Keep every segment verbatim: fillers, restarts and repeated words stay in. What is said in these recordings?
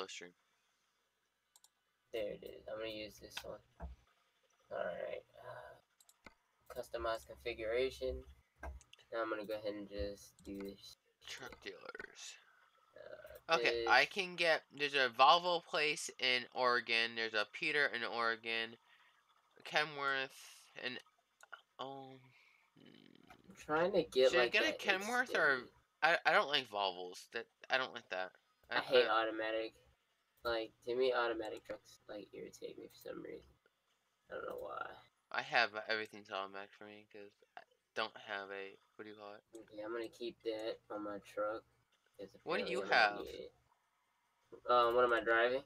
stream. There it is. I'm gonna use this one. Alright. Uh, customize configuration. Now I'm gonna go ahead and just do this. Truck dealers. Uh, Okay, this. I can get. There's a Volvo place in Oregon. There's a Peter in Oregon. Kenworth and oh. I'm trying to get Should I like get a that Kenworth extended. or I? I don't like Volvos. That I don't like that. I, I hate I, automatic. Like to me, automatic trucks like irritate me for some reason. I don't know why. I have everything's automatic for me because I don't have a what do you call it? Okay, I'm gonna keep that on my truck. What do you have? Um, what am I driving?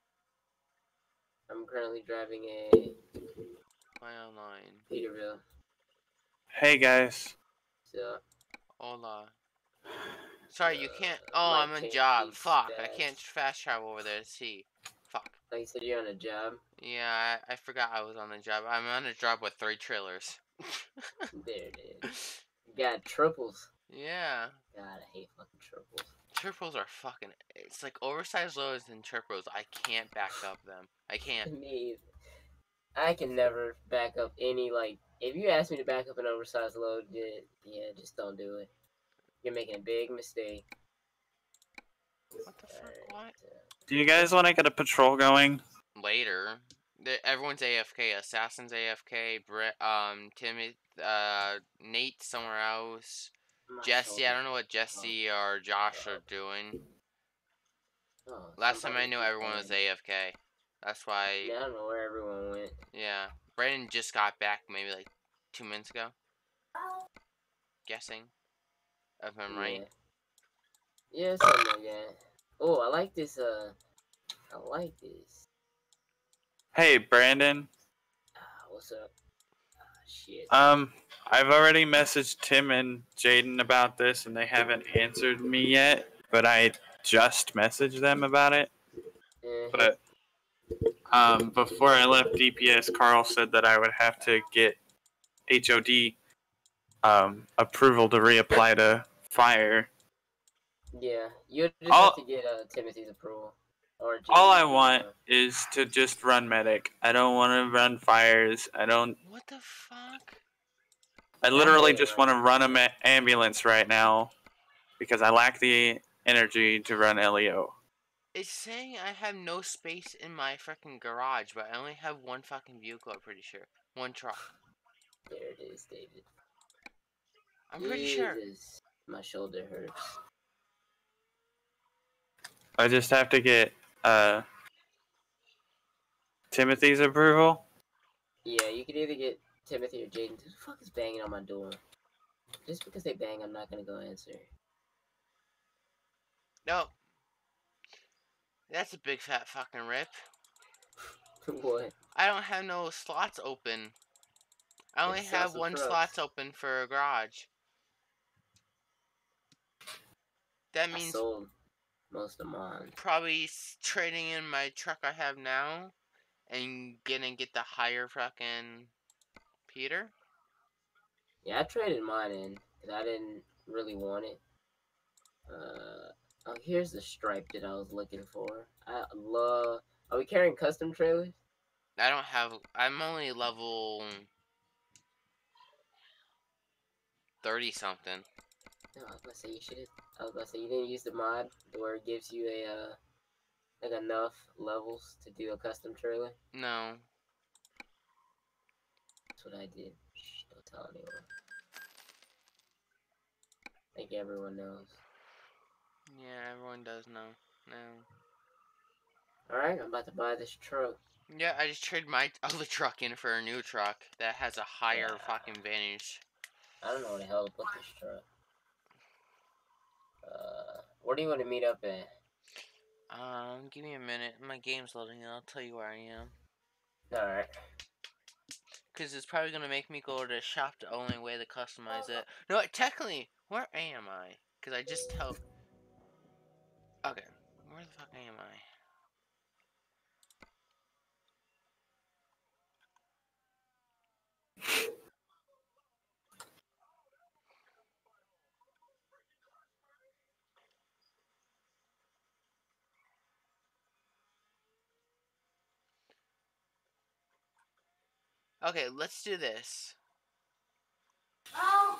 I'm currently driving a My online Peterbilt. Hey guys. So. Hola. Sorry, you can't. Uh, oh, I'm on a job. Fuck, stats. I can't fast travel over there to see. Fuck. Like you said, you're on a job? Yeah, I, I forgot I was on the job. I'm on a job with three trailers. There it is. You got triples. Yeah. God, I hate fucking triples. Triples are fucking. It's like oversized loads and triples. I can't back up them. I can't. Me either. I can never back up any, like, if you ask me to back up an oversized load, yeah, yeah just don't do it. You're making a big mistake. What the fuck? What? Do you guys want to get a patrol going? Later. Everyone's A F K. Assassin's A F K. Brett, um, Timmy, uh, Nate somewhere else. My Jesse, I don't know what Jesse oh. or Josh are doing. Oh, Last time I knew everyone was A F K. That's why. Yeah, I don't know where everyone went. Yeah. Brandon just got back maybe like two minutes ago. Guessing. If I'm yeah. right. Yeah, something like that. Oh, I like this, uh, I like this. Hey, Brandon. Ah, what's up? Ah, shit. Um, I've already messaged Tim and Jaden about this, and they haven't answered me yet, but I just messaged them about it. Mm-hmm. But um, before I left D P S, Carl said that I would have to get H O D um, approval to reapply to fire. Yeah, you just all, have to get uh, Timothy's approval. Or all I want is to just run medic. I don't want to run fires. I don't. What the fuck? I literally just want to run an ma- ambulance right now because I lack the energy to run L E O. It's saying I have no space in my fucking garage, but I only have one fucking vehicle, I'm pretty sure. One truck. There it is, David. I'm pretty Jesus. sure. My shoulder hurts. I just have to get uh, Timothy's approval. Yeah, you can either get Timothy or Jaden. Who the fuck is banging on my door? Just because they bang, I'm not gonna go answer. No. That's a big fat fucking rip. What? I don't have no slots open. I only have one slot open for a garage. That means I sold most of mine. Probably trading in my truck I have now and gonna get the higher fucking Peter. Yeah, I traded mine in because I didn't really want it. Uh, oh, here's the stripe that I was looking for. I love. Are we carrying custom trailers? I don't have. I'm only level thirty something. No, I was gonna say you should. I was gonna say you didn't use the mod where it gives you a uh, like enough levels to do a custom trailer. No. That's what I did. Shh, don't tell anyone. I think everyone knows. Yeah, everyone does know now. Alright, I'm about to buy this truck. Yeah, I just traded my other truck in for a new truck that has a higher yeah. fucking vantage. I don't know where the hell to put this truck. Uh, where do you want to meet up at? Um, give me a minute. My game's loading and I'll tell you where I am. Alright. Because it's probably going to make me go to shop the only way to customize it. No, technically, where am I? Because I just tell... Okay, where the fuck am I? Okay, let's do this. Oh.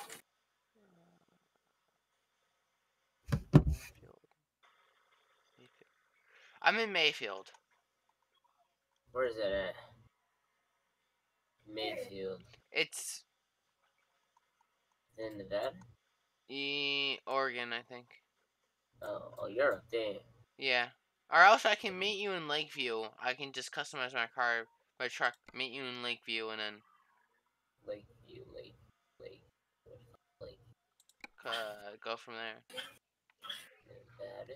Mayfield. Mayfield. I'm in Mayfield. Where is it at? Mayfield. It's In Nevada? E Oregon, I think. Oh, oh, you're up there. Yeah. Or else I can meet you in Lakeview. I can just customize my car, my truck, meet you in Lakeview, and then Lakeview, Lake, Lake, Lake. uh, go from there. Nevada.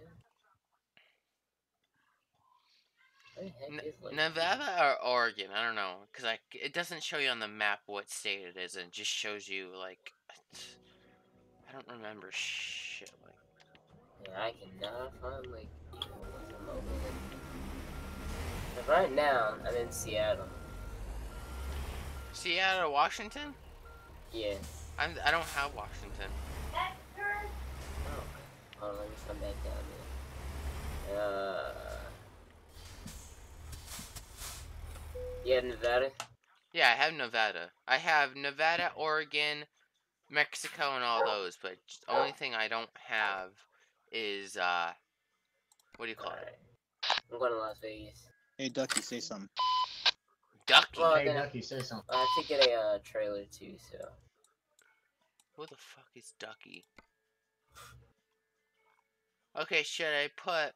Where the heck N is Lakeview? Nevada or Oregon? I don't know, cause like it doesn't show you on the map what state it is. It just shows you like I don't remember shit like. Yeah, I cannot find Lakeview. But right now, I'm in Seattle. Seattle, Washington? Yeah. I'm. I don't have Washington. Oh, hold on, let me come back down there. Uh, yeah, Nevada. Yeah, I have Nevada. I have Nevada, Oregon, Mexico, and all those. But the only thing I don't have is uh, what do you call All it? right. I'm going to Las Vegas. Hey, Ducky, say something. Ducky. Well, Hey, then, Ducky, say something. I have to get a uh, trailer too, so. Who the fuck is Ducky? Okay, should I put?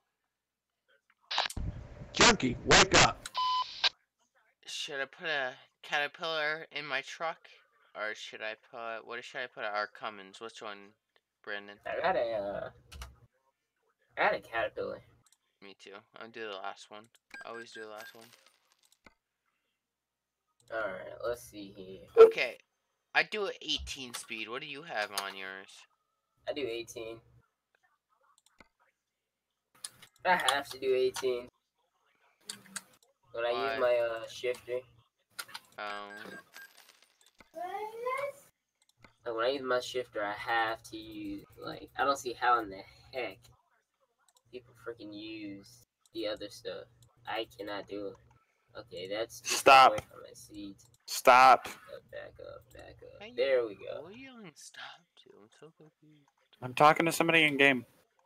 Junkie, wake up! Should I put a Caterpillar in my truck, or should I put? What should I put? Our Cummins. Which one, Brandon? I got a, uh, I got a Caterpillar. Me too. I'll do the last one. I always do the last one. Alright, let's see here. Okay, I do an eighteen speed. What do you have on yours? I do eighteen. I have to do eighteen. When I Why? use my uh, shifter. Um. Like when I use my shifter, I have to use, like, I don't see how in the heck people freaking use the other stuff. I cannot do it. Okay, that's too Stop. far away from my seat. Stop. Back up, back up, back up. Hey, There we go. What are you yelling stop to? I'm so confused. I'm talking to somebody in game.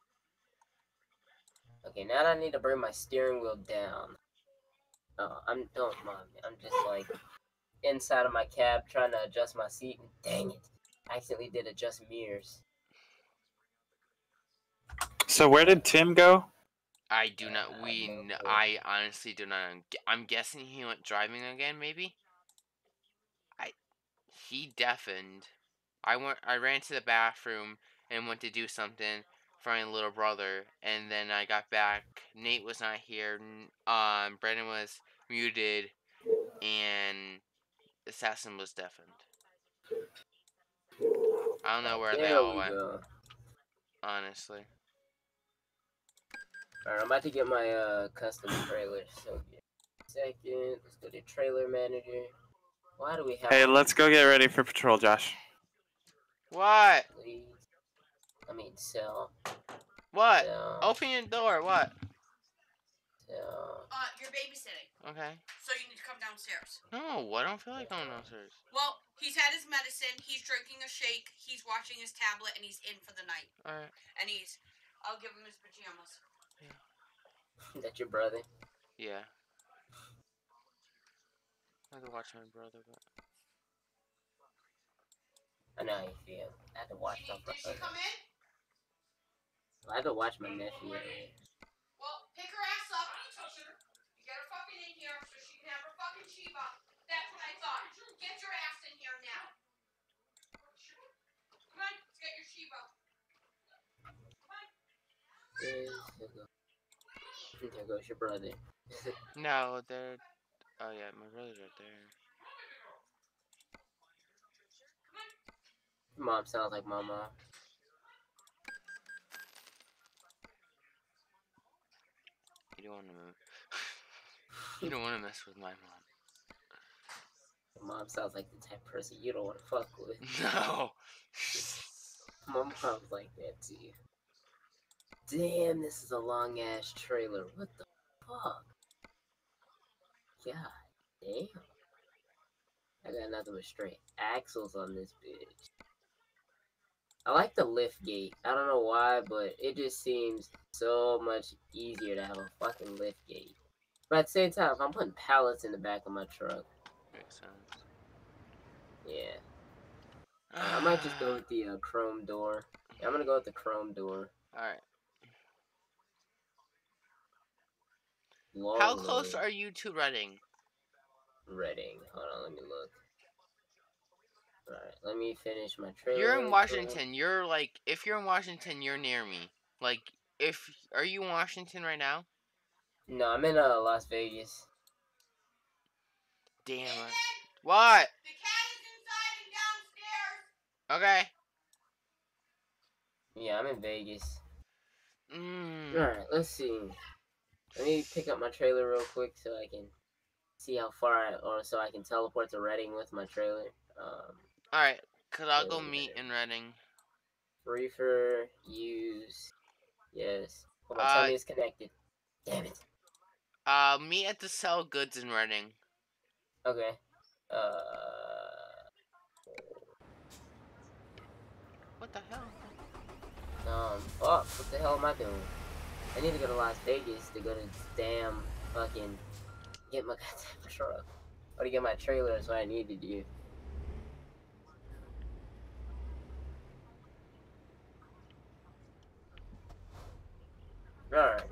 Okay, now I need to bring my steering wheel down. Oh, I'm don't mind me. I'm just like inside of my cab trying to adjust my seat, and dang it, I accidentally did adjust mirrors. So where did Tim go? I do not. Uh, We. no n- clue. I honestly do not. I'm guessing he went driving again. Maybe. I. He deafened. I went. I ran to the bathroom and went to do something for my little brother, and then I got back. Nate was not here. n- Um, Brandon was muted, and Assassin was deafened. I don't know where they There all we went. go. Honestly. Alright, I'm about to get my uh custom trailer. So give me a second. Let's go to trailer manager. Why do we have? Hey, let's go get ready for patrol, Josh. What? Please. I mean, sell. What? Sell. Open your door. What? Sell. Uh, you're babysitting, Okay. so you need to come downstairs. No, I don't feel like going downstairs. Well, he's had his medicine, he's drinking a shake, he's watching his tablet, and he's in for the night. Alright. And he's, I'll give him his pajamas. That's your brother. Yeah. I have to watch my brother, but. I know how you feel. I had to watch She, my did she brother. come in? I had to watch my nephew. Well, pick her ass up. You get her fucking in here so she can have her fucking Chiba. That's what I thought. Get your ass in here now. Come on, let's get your Chiba. Come on. There go. There goes your brother. No, they're. Oh, yeah, my brother's right there. Your mom sounds like my mom. You don't want to move. You don't want to mess with my mom. Your mom sounds like the type of person you don't want to fuck with. No. My mom's like that too. Damn, this is a long ass trailer. What the fuck? God damn. I got nothing but straight axles on this bitch. I like the lift gate. I don't know why, but it just seems so much easier to have a fucking lift gate. But at the same time, if I'm putting pallets in the back of my truck, Makes sense. yeah. Uh, I might just go with the uh, chrome door. Yeah, I'm gonna go with the chrome door. Alright. Long How close road. are you to Reading? Reading. Hold on, let me look. Alright, let me finish my trailer. You're in real Washington. quick. You're like, if you're in Washington, you're near me. Like, if are you in Washington right now? No, I'm in uh, Las Vegas. Damn it. Nathan, What? the cat is inside and downstairs. Okay. Yeah, I'm in Vegas. Mm. Alright, let's see. Let me pick up my trailer real quick so I can see how far I, or so I can teleport to Reading with my trailer. Um, Alright, cause I'll go Reading, meet in Reading. Reefer, use, yes. Hold on, Uh, tell me it's connected. Damn it. Uh, meet at the Sell Goods in Reading. Okay. Uh, What the hell? um, fuck, what the hell am I doing? I need to go to Las Vegas to go to damn fucking get my goddamn truck. Or to get my trailer is what I need to do. Alright.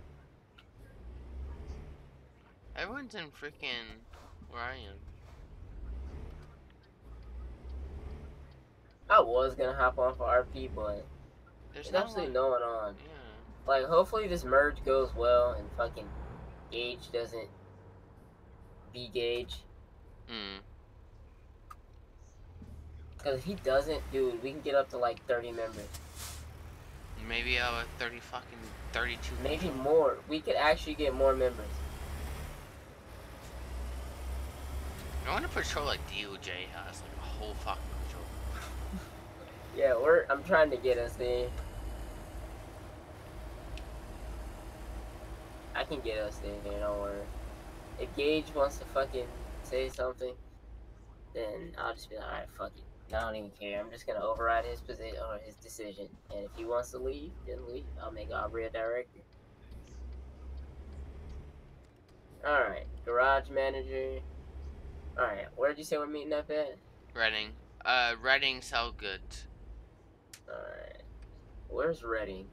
Everyone's in freaking where I am. I was gonna hop on for R P, but There's there's no absolutely one. no one on. Yeah. Like, hopefully this merge goes well and fucking Gage doesn't be Gage. Mm. Because if he doesn't, dude, we can get up to like thirty members. Maybe I'll have thirty fucking thirty-two. Maybe more. We could actually get more members. I want to patrol like D O J has, like a whole fucking patrol. Yeah, we're. I'm trying to get us there. I can get us there, don't worry. If Gage wants to fucking say something, then I'll just be like, alright, fuck it. I don't even care. I'm just gonna override his position or his decision. And if he wants to leave, then leave. I'll make Aubrey a director. Alright, garage manager. Alright, where'd you say we're meeting up at? Reading. Uh, Reading Sell Goods. Alright. Where's Reading?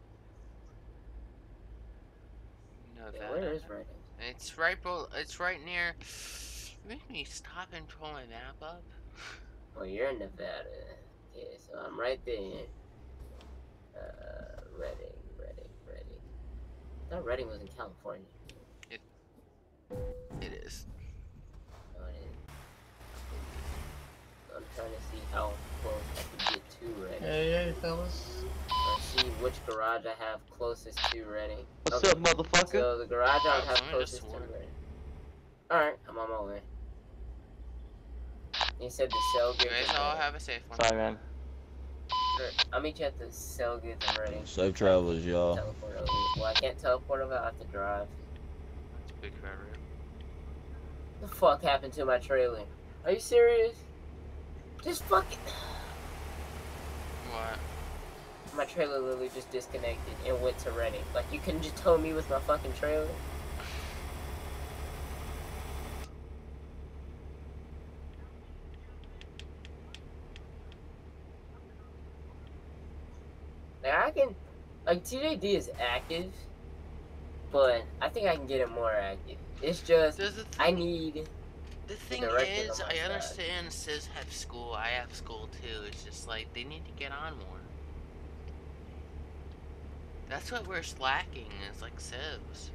No, Yeah, that. where is Reading? It's right. Bro, it's right near. Make me stop and pull my map up. Oh, you're in Nevada. Okay, so I'm right there. Uh, Reading, Reading, Reading. I thought Reading was in California. It is. Oh, it is. I'm trying to see how close I can get to Reading. Hey, hey, fellas. Or see which garage I have closest to Reading. What's Okay, up, motherfucker? so the garage I would Oh, have someone just closest to swore. Reading. Alright, I'm on my way. You said the cell You goods guys in all Reading. have a safe one. Sorry, man. Sure, I'll meet you at the cell goods in Reading. Safe travels, y'all. Teleport over. Well, I can't teleport over, I have to drive. It's big forever. What the fuck happened to my trailer? Are you serious? Just fucking... What? My trailer literally just disconnected and went to Reading. Like, you couldn't just tow me with my fucking trailer? Like, I can... Like, T J D is active, but I think I can get it more active. It's just, There's a I thing, need... the thing director is, on my I side. understand Sis have school, I have school too. It's just like they need to get on more. That's what we're slacking. Is like Civs.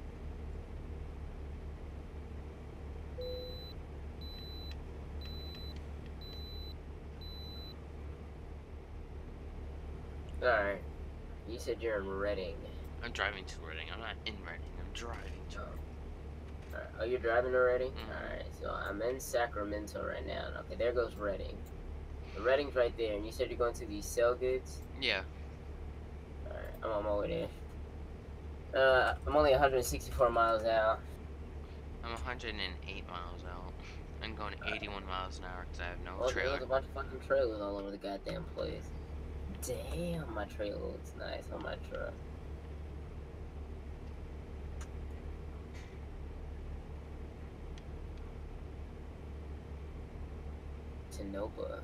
Alright. You said you're in Reading. I'm driving to Reading. I'm not in Reading. I'm driving to. Alright. Oh, you're driving to Reading? Mhm. Alright, so I'm in Sacramento right now. Okay, there goes Reading. The Reading's right there, and you said you're going to the Sell Goods? Yeah. Alright, I'm on my way there. Uh, I'm only one hundred sixty-four miles out. I'm one hundred eight miles out. I'm going eighty-one miles an hour because I have no Well, trailer. there's a bunch of fucking trailers all over the goddamn place. Damn, my trailer looks nice on my truck. Tanopa.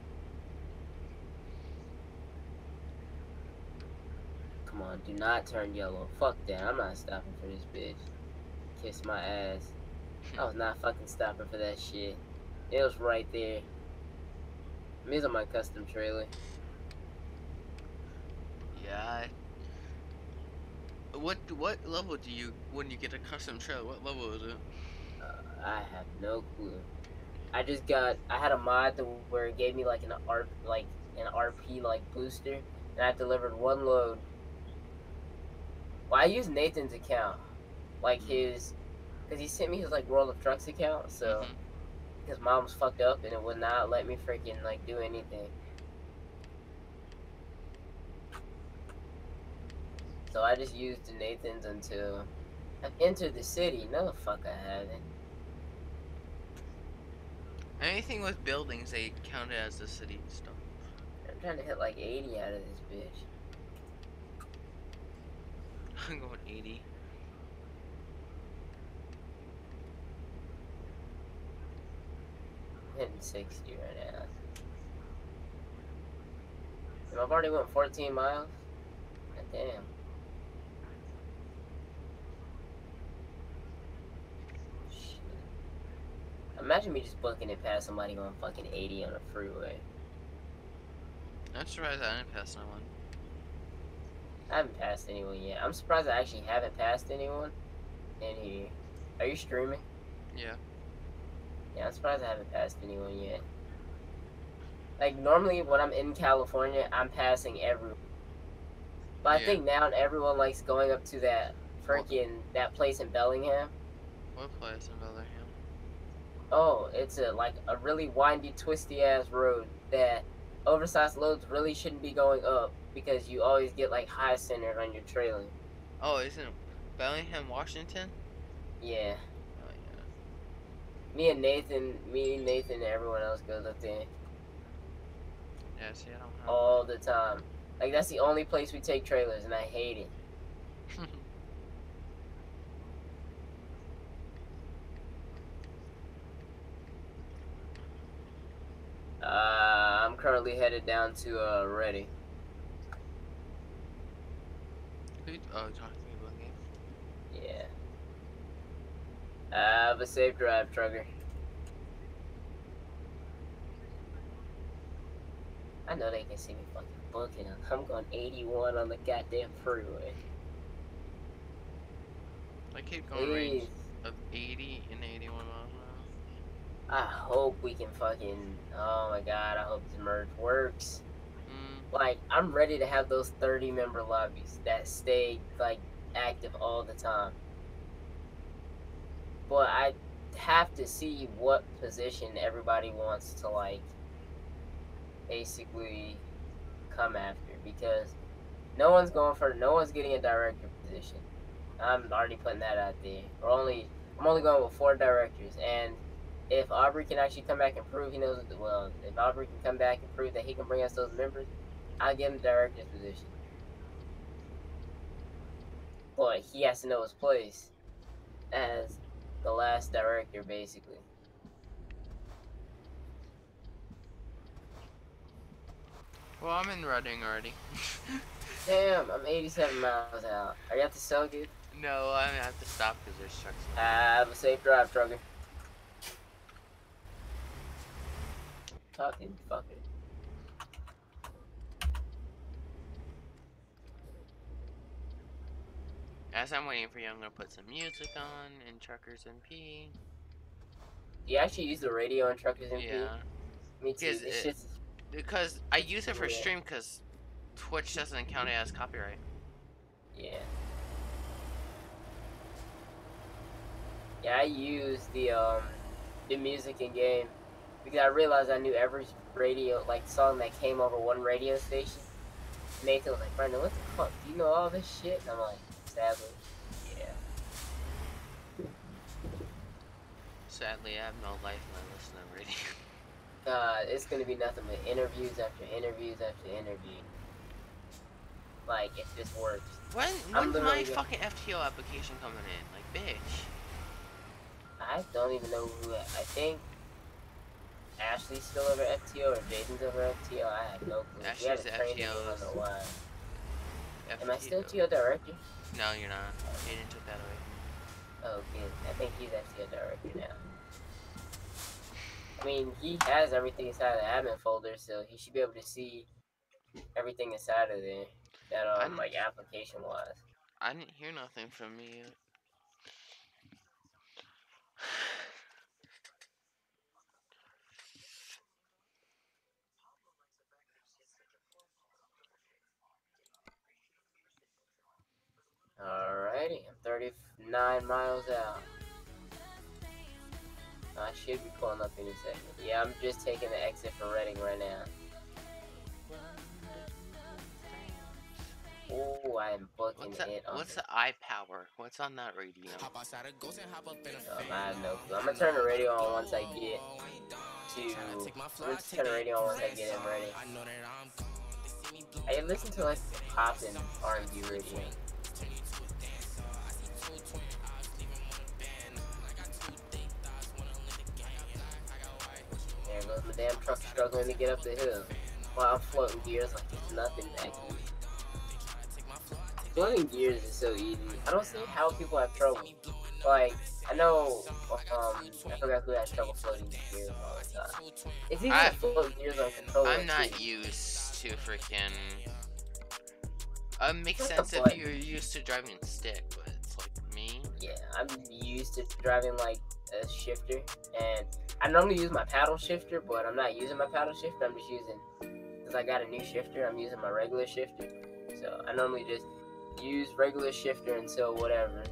Come on, do not turn yellow. Fuck that, I'm not stopping for this bitch. Kiss my ass. I was not fucking stopping for that shit. It was right there. Me's on my custom trailer. Yeah. What what level do you when you get a custom trailer? What level is it? Uh, I have no clue. I just got. I had a mod to where it gave me like an R like an R P like booster, and I delivered one load. Well, I used Nathan's account, like his, cause he sent me his like World of Trucks account. So Mm-hmm. his mom was fucked up, and it would not let me freaking like do anything. So I just used Nathan's until I've entered the city. No, the fuck I haven't. Anything with buildings, they count it as the city stuff. I'm trying to hit like eighty out of this bitch. I'm going eighty. I'm hitting sixty right now. And I've already went fourteen miles. God damn. Shit. Imagine me just booking it past somebody going fucking eighty on a freeway. I'm surprised I didn't pass no one. I haven't passed anyone yet. I'm surprised I actually haven't passed anyone in here. Are you streaming? Yeah. Yeah, I'm surprised I haven't passed anyone yet. Like, normally when I'm in California, I'm passing everyone. But I Yeah. think now everyone likes going up to that freaking, that place in Bellingham. What place in Bellingham? Oh, it's a like a really windy, twisty ass road that oversized loads really shouldn't be going up because you always get like high centered on your trailer. Oh, isn't it Bellingham, Washington? Yeah. Oh yeah. Me and Nathan, me, Nathan, and everyone else goes up there Yeah, see, I don't have all the time. Like, that's the only place we take trailers, and I hate it. one. Uh, I'm currently headed down to uh, Ready. Who? Oh, talking to me about game. Yeah. Have a safe drive, trucker. I know they can see me fucking booking. I'm going eighty-one on the goddamn freeway. I keep going range Please. of eighty and eighty-one miles an I hope we can fucking. Oh my god, I hope this merge works. hour. Mm, Like, I'm ready to have those thirty member lobbies that stay, like, active all the time. But I have to see what position everybody wants to, like, basically come after. Because no one's going for, no one's getting a director position. I'm already putting that out there. We're only, I'm only going with four directors. And if Aubrey can actually come back and prove he knows, well, if Aubrey can come back and prove that he can bring us those members, I'll give him the director's position. But he has to know his place as the last director, basically. well, I'm in Reading already. Damn, I'm eighty-seven miles out. Are you at the cell, dude? No, I have to stop because there's trucks. Have a safe drive, trucker. Talking fucker. As I'm waiting for you, I'm gonna put some music on in Truckers M P. Do you actually use the radio in Truckers M P? Yeah, Me too. Because This it- shit's because I use it for Yeah. stream because Twitch doesn't count it as copyright. yeah. Yeah, I use the um the music in game because I realized I knew every radio like song that came over one radio station. Nathan was like, Brandon, what the fuck? Do you know all this shit? And I'm like, sadly, yeah. So Sadly, I have no life when I listen to radio. Uh, it's gonna be nothing but interviews after interviews after interview. Like, if this works. When I'm when's my literally gonna- fucking F T O application coming in? Like, bitch. I don't even know who. I think Ashley's still over F T O or Jaden's over F T O. I have no clue. We Ashley's haven't the trained F T O's. anyone in a while. F Am I still T O. T O director? No, you're not. Jaden took that away. Oh, good. I think he's F T O director now. I mean, he has everything inside the admin folder, so he should be able to see everything inside of there. That, um, I'm- like, application-wise. I didn't hear nothing from you. Alrighty, I'm thirty-nine miles out. I should be pulling up any second. Yeah, I'm just taking the exit for Reading right now. Oh, I am booking What's that? it on What's the... the iPower? What's on that radio? Um, I have no clue. I'm gonna turn the radio on once I get to... I'm gonna turn the radio on once I get in Reading. I listen to, like, pop and R and B radio. There goes my damn truck struggling to get up the hill. While I'm floating gears like it's nothing back here. Floating gears is so easy. I don't see how people have trouble. Like, I know, um, I forgot who has trouble floating gears all the time. It's easy I- to float gears on controller. I'm not too. used to freaking. Uh, makes What the sense if fuck? you're used to driving a stick, but it's like me. Yeah, I'm used to driving like a shifter, and I normally use my paddle shifter, but I'm not using my paddle shifter. I'm just using, because I got a new shifter, I'm using my regular shifter. So I normally just use regular shifter until whatever.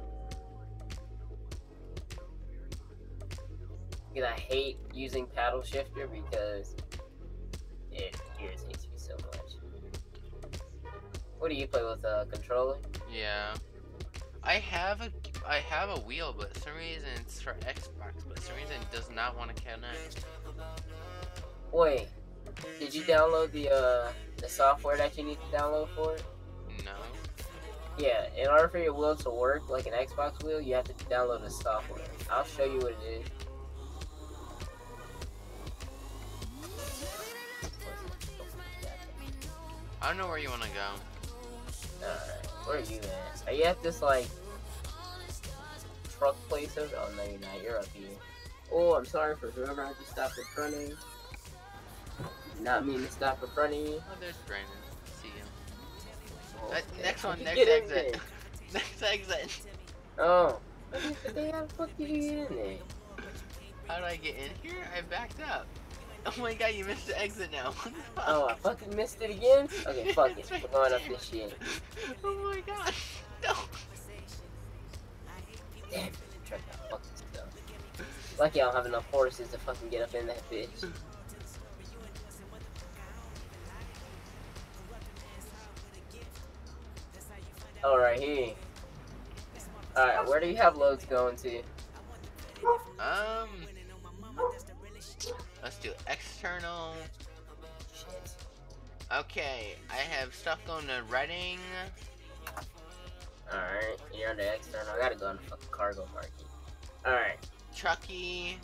Because I hate using paddle shifter because it irritates me so much. What do you play with, a uh, controller? Yeah. I have a I have a wheel, but for some reason it's for Xbox, but for some reason it does not want to connect. Wait, did you download the uh the software that you need to download for it? No. Yeah, in order for your wheel to work like an Xbox wheel, you have to download the software. I'll show you what it is. I don't know where you want to go. Alright, where are you at? Are you at this like truck place over? Oh no, you're not. You're up here. Oh, I'm sorry for whoever I just stopped in front of you. Did not mean to stop in front of you. Oh, there's Brandon. See you. Oh, Uh, okay. next one, You next get in exit. there. Next exit. Oh. But then how the fuck did you get in there? How did I get in here? I backed up. Oh my god, you missed the exit now. What the fuck? Oh, I fucking missed it again? Okay, fuck it. We're going up this shit. Oh my god. No. Damn it, truck got fucking stuff. Lucky I don't have enough horses to fucking get up in that bitch. Alright, here. Alright, where do you have loads going to? Um. Let's do external. Shit. Okay, I have stuff going to Reading. Alright, you're under external. I gotta go on the fucking cargo market. Alright. Truckee.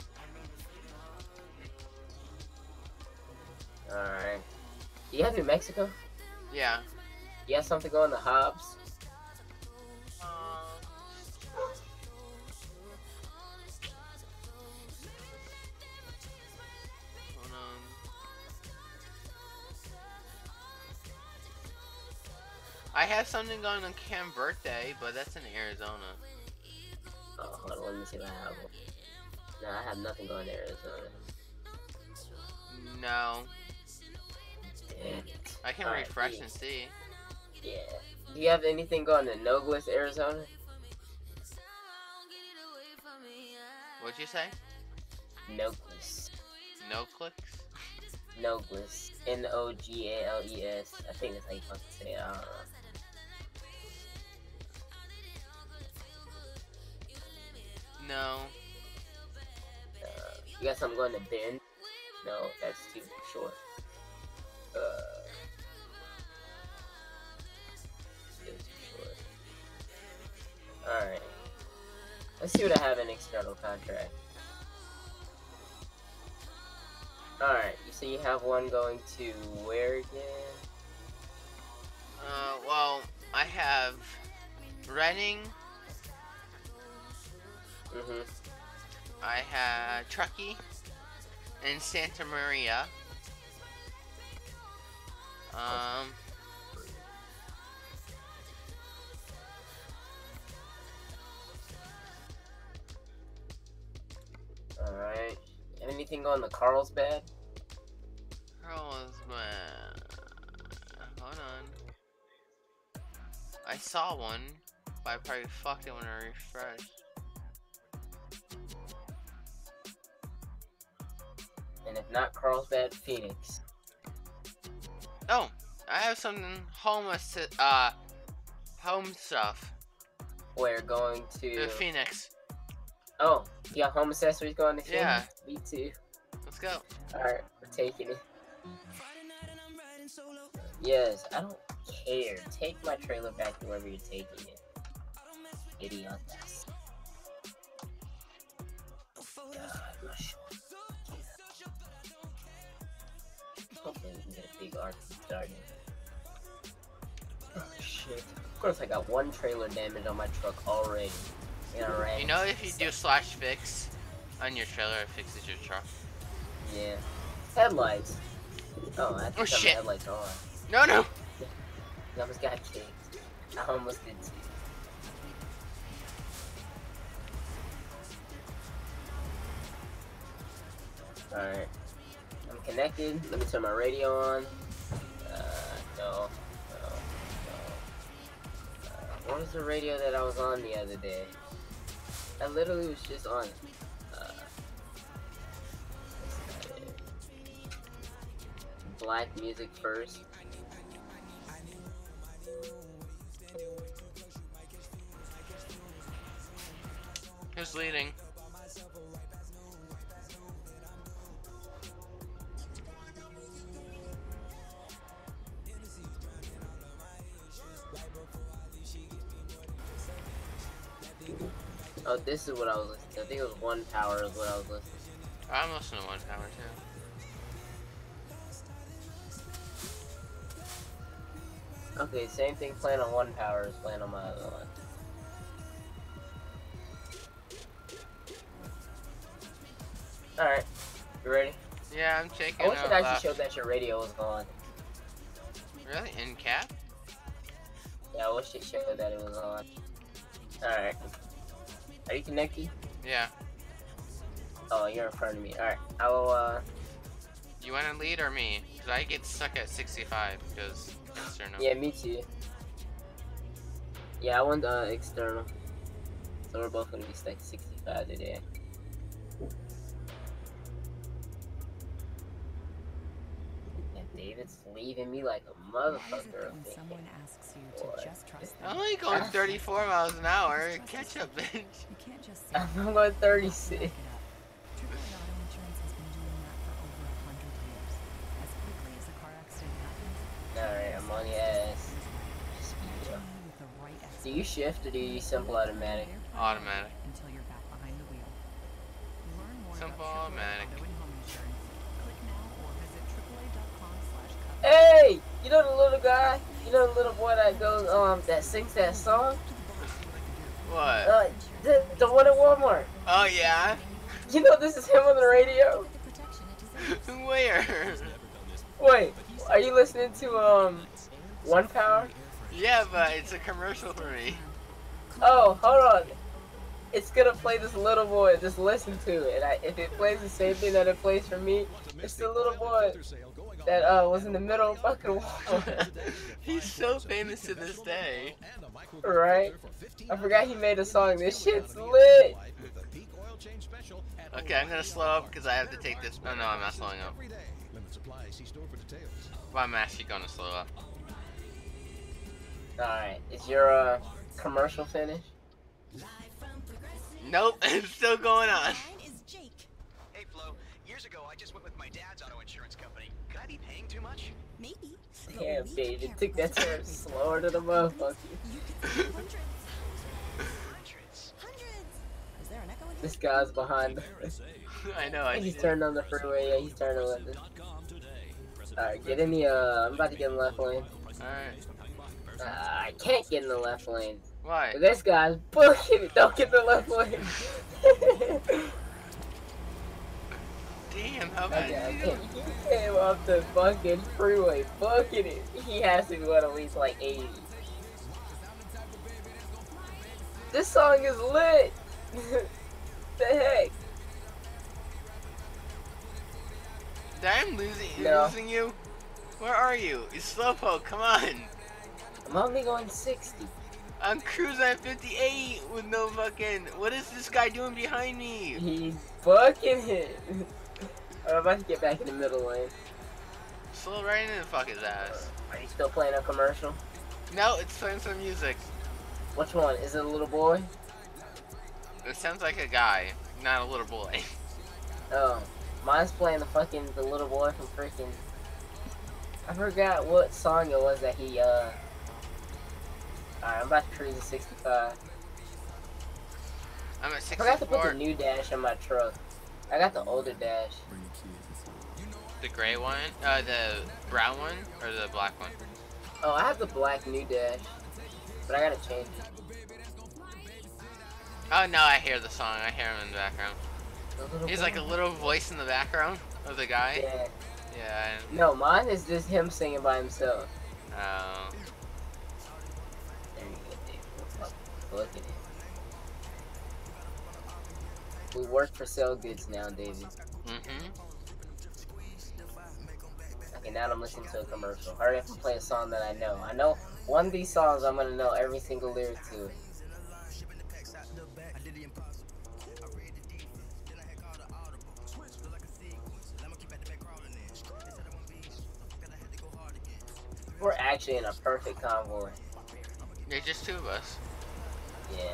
Alright. Do you have New Mexico? Yeah. You have something going to Hobbs? Hold on. I have something going on Cam's birthday, but that's in Arizona. Oh, hold on, let me see if I have one. No, I have nothing going to Arizona. No. Damn it. I can Alright, refresh yeah. and see. Yeah. Do you have anything going to Nogales, Arizona? What'd you say? Nogales. No clicks? Nogales. N O G A L E S. I think that's how you fucking say it. I don't know. No. You got something going to Bend? No, that's too short. Uh, still too short. Alright. Let's see what I have in external contract. Alright, you say you have one going to where again? Uh, well, I have Reading. Mm-hmm. I had Truckee and Santa Maria. Um. Alright. Anything going to Carlsbad? Carlsbad. Hold on. I saw one, but I probably fucked it when I refreshed. And if not Carlsbad, Phoenix. Oh, I have something home assi- uh home stuff. We're going to The Phoenix. Oh, you got home accessories going to Phoenix? Yeah. Me too. Let's go. Alright, we're taking it. Yes, I don't care. Take my trailer back to wherever you're taking it. Idiot. God, my shorts. Hopefully we can get a big arc started. Oh shit. Of course I got one trailer damage on my truck already. In a ran. You know, if you do slash fix on your trailer, it fixes your truck. Yeah. Headlights. Oh, I have to Oh, turn my shit. headlights on. No, no. I almost got kicked. I almost did too. Alright. I'm connected. Let me turn my radio on. Uh, no. No. No. Uh, what was the radio that I was on the other day? I literally was just on it. Uh, that's not it. Black music first. Who's leading? Oh, this is what I was listening to. I think it was One Power is what I was listening to. I'm listening to One Power too. Okay, same thing playing on One Power is playing on my other one. Alright, you ready? Yeah, I'm checking I wish out it actually left. showed that your radio was on. Really? In cap? Yeah, I wish it showed that it was on. Alright. Are you connected? Yeah. Oh, you're in front of me. Alright, I will, uh... You want to lead or me? Because I get stuck at sixty-five because external. Yeah, me too. Yeah, I want uh, external. So we're both gonna be stuck at sixty-five today. And David's leaving me like a motherfucker. When someone asks you to Boy. just trust I'm them, only going thirty-four miles an hour. Catch up, bitch. you can't just say I'm going thirty-six. Back it up. Triple A Auto Insurance has been doing that for over a hundred years. As quickly as a car accident happens, Alright, I'm on your ass. Speed up. with the right Do you shift or do you simple automatic? Automatic. until you're back behind the wheel. Learn more Simple about triple A automatic. Auto and Home Insurance. Click now or visit triple A dot com slash cover. Hey! You know the little guy? You know the little boy that goes, um, that sings that song? What? Uh, the, the one at Walmart. Oh, yeah? You know this is him on the radio? The protection it deserves. Where? Wait, are you listening to, um, One Power? Yeah, but it's a commercial for me. Oh, hold on. It's gonna play this little boy. Just listen to it. And I, if it plays the same thing that it plays for me, it's the little boy that uh, was in the middle of fucking Walmart. He's so famous to this day. Right? I forgot he made a song. This shit's lit. Okay, I'm gonna slow up because I have to take this. Oh no, I'm not slowing up. Well, I'm actually gonna slow up. Alright, is your uh, commercial finished? Nope, it's still going on. Hey Flo, years ago, I just went with my dad's auto insurance company. Could I be paying too much? Maybe. Damn, babe, it took that turn slower than a motherfucker. You could save hundreds. Hundreds. Hundreds. Is there an echo in here? This guy's behind. I know. I He's see. turned on the freeway. Yeah, he's turning left. Alright, get in the. Uh, I'm about to get in the left lane. Alright. Uh, I can't get in the left lane. Why? This guy's booking it. Don't get in the left lane. Damn, how Okay, bad I did you can't- he came off the fucking freeway, booking it. He has to go at least like eighty. This song is lit. The heck? I'm losing, No. losing you? Where are you? You slowpoke, come on! I'm only going sixty. I'm cruising at fifty-eight with no fucking... What is this guy doing behind me? He's booking it. I'm about to get back in the middle lane. Slow right into the fuck his ass. Are you still playing a commercial? No, it's playing some music. Which one? Is it a little boy? It sounds like a guy, not a little boy. Oh, mine's playing the fucking the little boy from freaking. I forgot what song it was that he uh. Alright, I'm about to cruise at sixty-five. I'm at I forgot to put sixty-four. the new dash in my truck. I got the older dash. The gray one? Uh, the brown one? Or the black one? Oh, I have the black new dash, but I gotta change it. Oh, no, I hear the song. I hear him in the background. The little He's like a boy. little voice in the background of the guy. Yeah. Yeah. No, mine is just him singing by himself. Oh. There you go, Dave. Look at it. We work for sell goods now, David. Mm-hmm. Okay, now I'm listening to a commercial. Hurry up and play a song that I know. I know one of these songs I'm gonna know every single lyric to it. We're actually in a perfect convoy. There's just two of us. Yeah.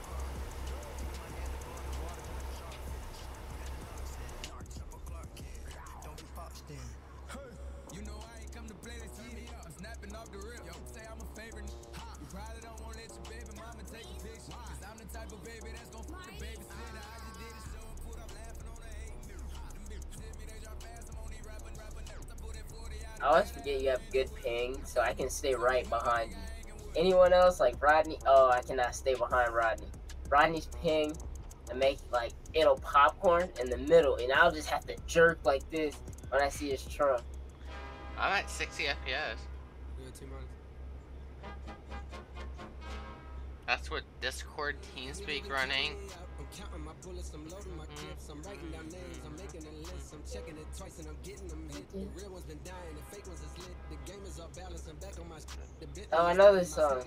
I always forget you have good ping, so I can stay right behind you. Anyone else, like Rodney, oh, I cannot stay behind Rodney. Rodney's ping, and make, like, it'll popcorn in the middle, and I'll just have to jerk like this when I see his truck. I'm at sixty F P S. That's what Discord TeamSpeak running. Oh, I know this song.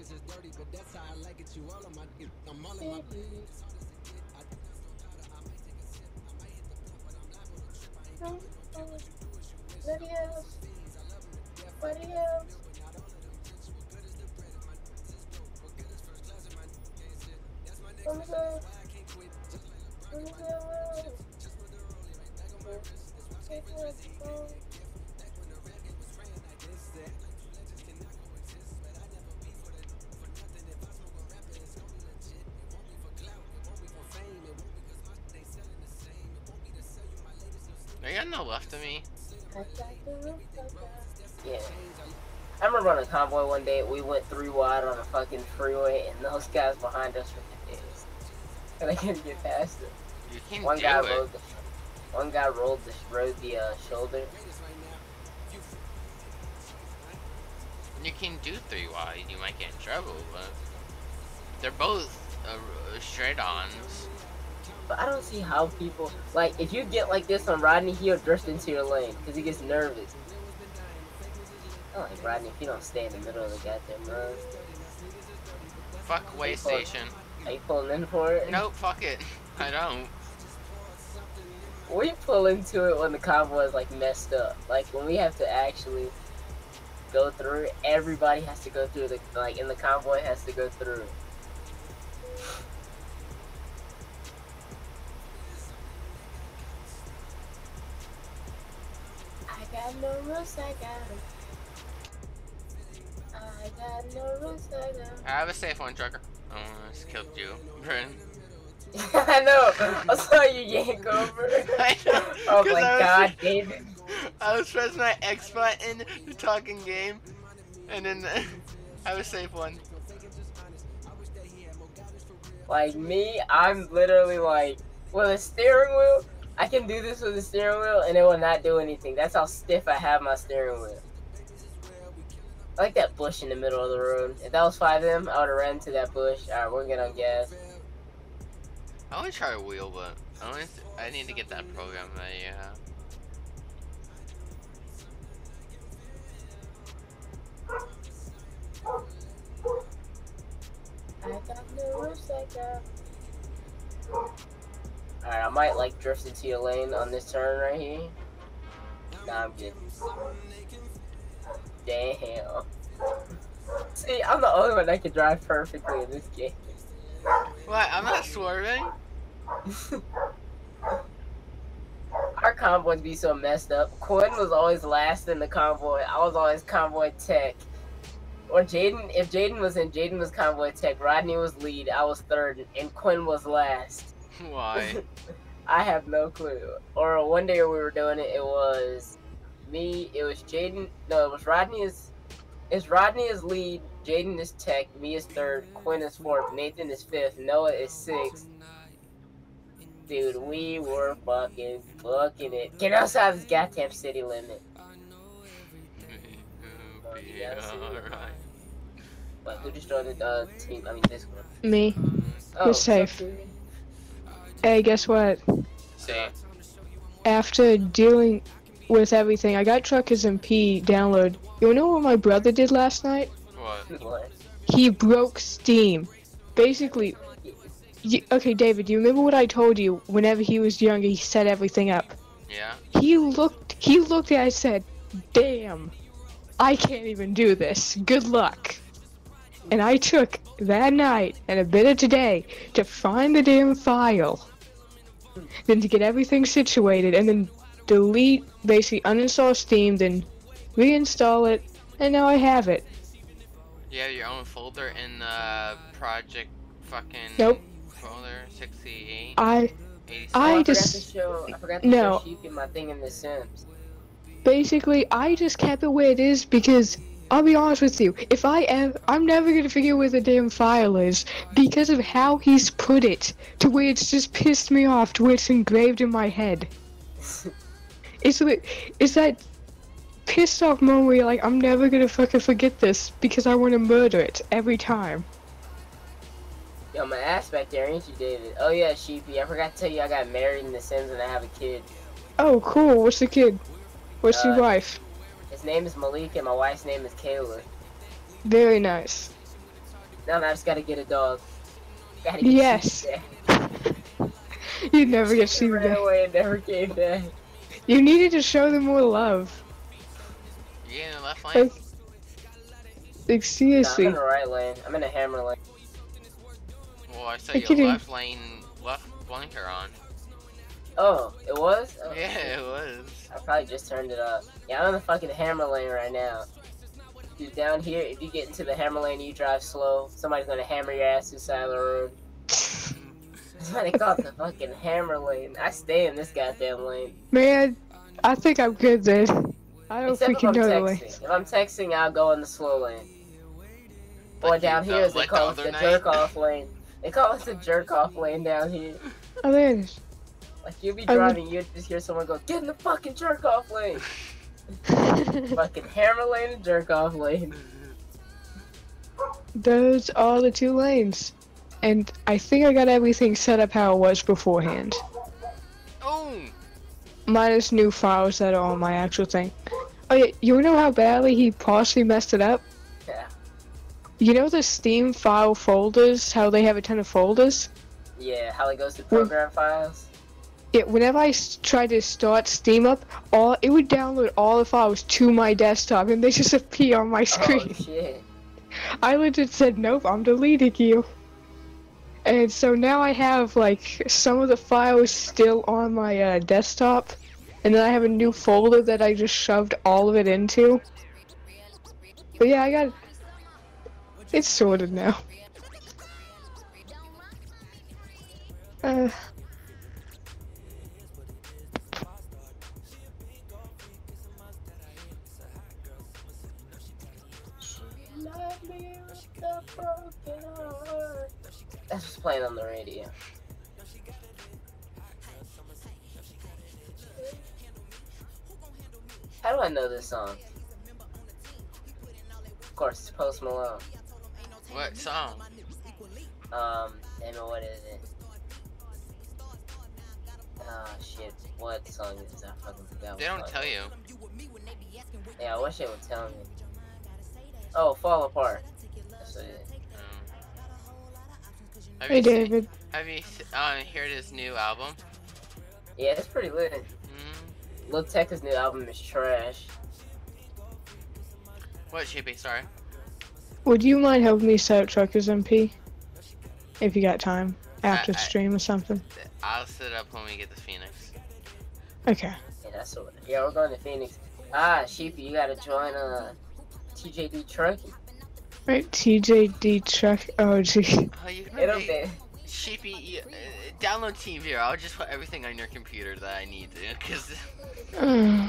Are you on the left of me? Yeah. I remember on a convoy one day, we went three wide on a fucking freeway, and those guys behind us were the days. And I couldn't get past it. You can One do guy it. rode the, one guy rolled the rode the uh, shoulder. You can do three wide. You might get in trouble, but they're both uh, straight ons. But I don't see how people, like, if you get like this on Rodney, he'll drift into your lane because he gets nervous. I don't like Rodney if you don't stay in the middle of the goddamn road. Fuck way station. Are you pulling in for it? Nope, fuck it. I don't. We pull into it when the convoy is like messed up. Like when we have to actually go through it, everybody has to go through the, like, in the convoy has to go through it. got no rules, I got 'em. I got no rules, I got 'em. I have a safe one, trucker. Oh, I just killed you, Brent. I know. I saw you yank over. I know. Oh 'cause my I was- god, David. I was pressing my X button to talk in game, and then I was safe one. Like me, I'm literally like, with a steering wheel, I can do this with a steering wheel and it will not do anything. That's how stiff I have my steering wheel. I like that bush in the middle of the road. If that was five M, I would have ran to that bush. Alright, we're getting on gas. I want to try a wheel, but I, want to, I need to get that program that you have. I got no rules, I got. Alright, I might like drift into your lane on this turn right here. Nah, I'm good. Damn. See, I'm the only one that can drive perfectly in this game. What? I'm not swerving. Our convoys be so messed up. Quinn was always last in the convoy. I was always convoy tech. Or Jaden, if Jaden was in, Jaden was convoy tech. Rodney was lead. I was third, and Quinn was last. Why? I have no clue. Or one day we were doing it. It was me. It was Jaden. No, it was Rodney is. It's Rodney is lead. Jaden is tech. Me is third. Quinn is fourth. Nathan is fifth. Noah is sixth. Dude, we were fucking fucking it. Get outside this goddamn city limit. Yeah, alright. But who just joined the uh, team? I mean, Discord. Me. Oh, You're safe. okay. Hey, guess what? See? After dealing with everything, I got Truckers M P download. You know what my brother did last night? What? What? He broke Steam. Basically, y okay, David, do you remember what I told you? Whenever he was younger, he set everything up. Yeah? He looked, he looked at it and said, damn, I can't even do this. Good luck. And I took that night and a bit of today to find the damn file. Then to get everything situated and then delete, basically uninstall Steam, then reinstall it, and now I have it. You have your own folder in the project fucking Nope. folder sixty-eight? I, eighty-six? Oh, I I forgot just- to show. I forgot to No. show Sheepy my thing in The Sims. basically, I just kept it where it is because, I'll be honest with you, if I ever, I'm never gonna figure where the damn file is because of how he's put it to where it's just pissed me off to where it's engraved in my head. It's, li- it's that pissed off moment where you're like, I'm never gonna fucking forget this because I want to murder it every time. Yo, my ass back there, ain't you, David? Oh yeah, Sheepy. I forgot to tell you I got married in The Sims and I have a kid. Oh, cool. What's the kid? What's your Uh, wife? His name is Malik and my wife's name is Kayla. Very nice. Now I just gotta get a dog. Gotta get Yes. Sheepy back. You never get She seen ran back. away and never came back. You needed to show them more love. You in the left lane? Like, like Nah, seriously. I'm in the right lane. I'm in a hammer lane. Well, I saw I your couldn't- left lane, left blinker on. Oh, it was? Oh, Yeah, it was. I probably just turned it up. Yeah, I'm in the fucking hammer lane right now. Dude, down here, if you get into the hammer lane and you drive slow, somebody's gonna hammer your ass to the side of the road. That's why they call it the fucking hammer lane. I stay in this goddamn lane. Man, I think I'm good then. I don't Except if freaking I'm know the texting. way. If I'm texting, I'll go in the slow lane. Or Like down you, here, uh, as they like the call it other the night? jerk off lane. They call it the jerk off lane down here. Oh, there it is. Like you'll be I mean- driving, you just hear someone go, "Get in the fucking jerk off lane." Fucking hammer lane and jerk off lane. Those are the two lanes. And I think I got everything set up how it was beforehand. Oh! Minus new files that are on my actual thing. Oh yeah, you know how badly he partially messed it up? Yeah. You know the Steam file folders, how they have a ton of folders? Yeah, how it goes to program files. Yeah, whenever I s- tried to start Steam up, all it would download all the files to my desktop and they just appear on my screen. Oh shit. I legit said, nope, I'm deleting you. And so now I have, like, some of the files still on my uh, desktop, and then I have a new folder that I just shoved all of it into. But yeah, I got it's sorted now. Uh, That's just playing on the radio. How do I know this song? Of course, it's Post Malone. What song? Um, damn it, what is it? Ah, shit. What song is this? I fucking forgot. They what don't song tell it you. is. Yeah, I wish they would tell me. Oh, Fall Apart. That's what it is. Um, have hey you seen- David. Have you uh, heard his new album? Yeah, it's pretty lit. Mm. Lil Tecca's new album is trash. What, Chippy? Sorry. Would you mind helping me set up Truckers M P? If you got time. After I- I- stream or something. I'll set it up when we get to Phoenix. Okay. Yeah, that's what. Yeah, we're going to Phoenix. Ah, Sheepy, you gotta join uh T J D Truckee. Right, T J D Truck. Oh, gee. Oh, you It'll hey, be. Sheepy, you, uh, download TeamViewer. I'll just put everything on your computer that I need to, cause. Uh,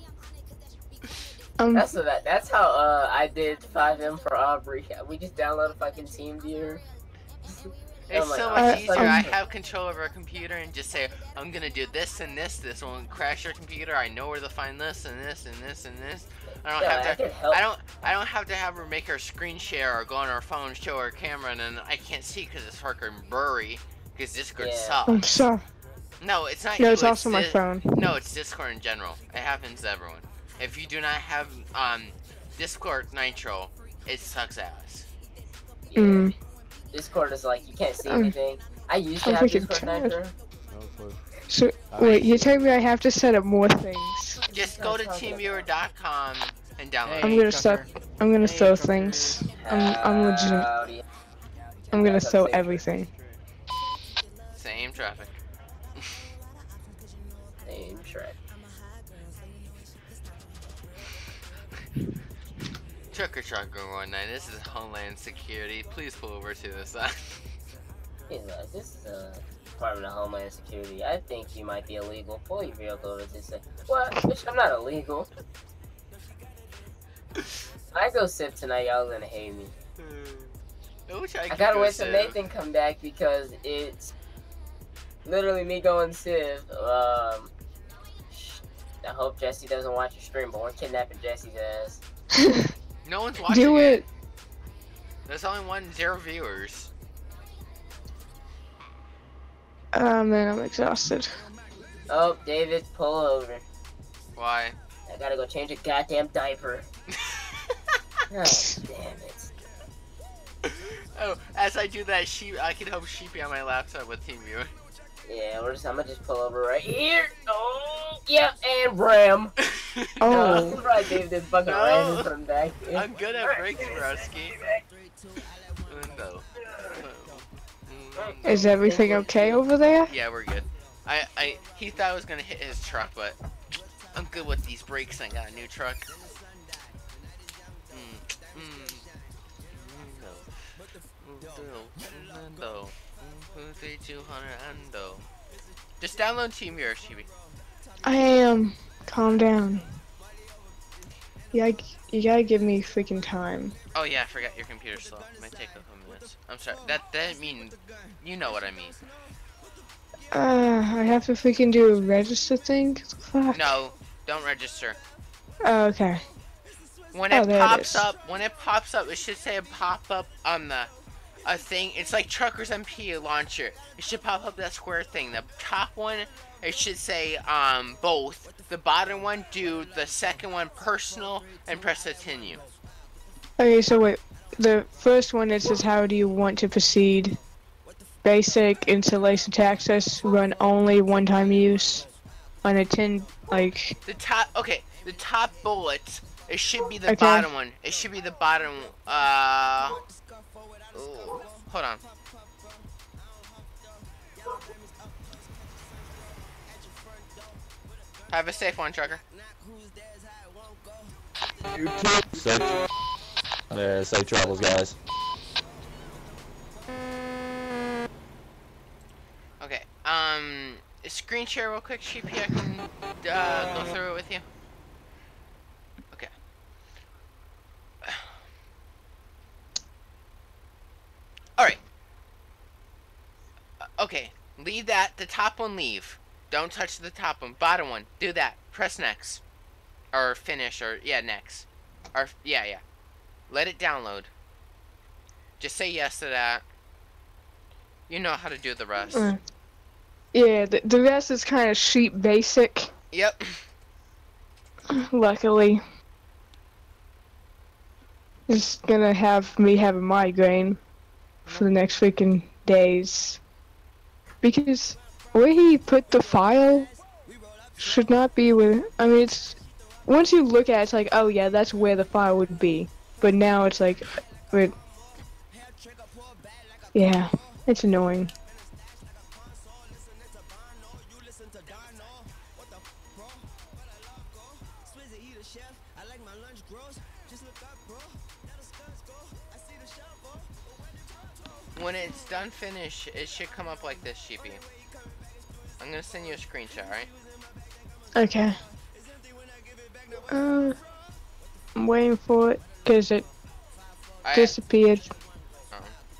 um, That's what that. That's how uh I did five M for Aubrey. We just downloaded fucking TeamViewer. It's Oh my so God. much Uh, easier. um, I have control over a computer and just say, I'm gonna do this and this. This won't crash your computer. I know where to find this and this and this and this. I don't Yeah, I have to. can help. I don't. I don't have to have her make her screen share or go on her phone, show her camera, and then I can't see because it's fucking blurry. Because Discord Yeah. sucks. I'm sorry. No, it's not No, you. it's also my Di- phone. No, it's Discord in general. It happens to everyone. If you do not have um Discord Nitro, it sucks ass. Yeah. Mm. Discord is like you can't see Um, anything. I used to I'm have freaking Discord tired. Nitro. So, wait, you're telling me I have to set up more things? Just go to TeamViewer dot com and download. I'm it. gonna start. I'm gonna throw things. I'm. I'm legit. Howdy. I'm gonna throw everything. Same traffic. Same track. Trucker trucker one nine. This is Homeland Security. Please pull over to the side. He's like, this is uh, Department of Homeland Security. I think you might be illegal. Pull your vehicle over to the side. What? Bitch, I'm not illegal. When I go sip tonight, y'all gonna hate me. I wish I I could gotta go wait till Civ. Nathan come back because it's literally me going Civ. Um, I hope Jesse doesn't watch your stream, but we're kidnapping Jesse's ass. No one's watching Do it. it. There's only one zero viewers. Oh man, I'm exhausted. Oh, David, pull over. Why? I gotta go change a goddamn diaper. Oh, damn it. Oh, as I do that, sheep, I can help Sheepy on my laptop with TeamViewer. Yeah, we're just, I'm gonna just pull over right here. Oh, yeah, and ram. Oh. No, right, David is fucking No. ran from back here. I'm good at Right, breaking, David, Rusky. No. Is everything okay over there? Yeah, we're good. I, I, he thought I was gonna hit his truck, but I'm good with these brakes. I got a new truck. Mm, mm, no. No. two hundred ando. Just download TeamViewer, Chibi. I am. Calm down. Yeah, you gotta give me freaking time. Oh yeah, I forgot your computer's slow. It might take a couple minutes. I'm sorry. That that mean you know what I mean. Uh, I have to freaking do a register thing? Fuck. No, don't register. Oh, okay. When Oh, it there it pops is. up, when it pops up, it should say a pop up on the a thing. It's like Truckers M P launcher. It should pop up that square thing. The top one, it should say um both. The bottom one, do the second one personal and press continue. Okay, so wait. The first one, it says, how do you want to proceed? Basic, installation to access, run only one-time use. On a ten, like... The top, okay, the top bullet. It should be the Okay. bottom one. It should be the bottom. Uh, ooh, hold on. Have a safe one, trucker. You too. Safe, yeah, safe travels, guys. Okay. Um, screen share real quick, Sheepy. I can uh, go through it with you. Okay. All right. Uh, okay. Leave that. The top one, leave. Don't touch the top one. Bottom one. Do that. Press next. Or finish. Or yeah, next. Or yeah, yeah. Let it download. Just say yes to that. You know how to do the rest. Uh, yeah, the, the rest is kind of sheep basic. Yep. Luckily. It's gonna have me have a migraine for the next freaking days. Because where he put the file should not be where, I mean, it's, once you look at it, it's like, oh yeah, that's where the file would be. But now it's like, wait, yeah, it's annoying. When it's done finish, it should come up like this, Sheepy. I'm gonna send you a screenshot, alright? Okay. Uh, I'm waiting for it, because it I, disappeared. um,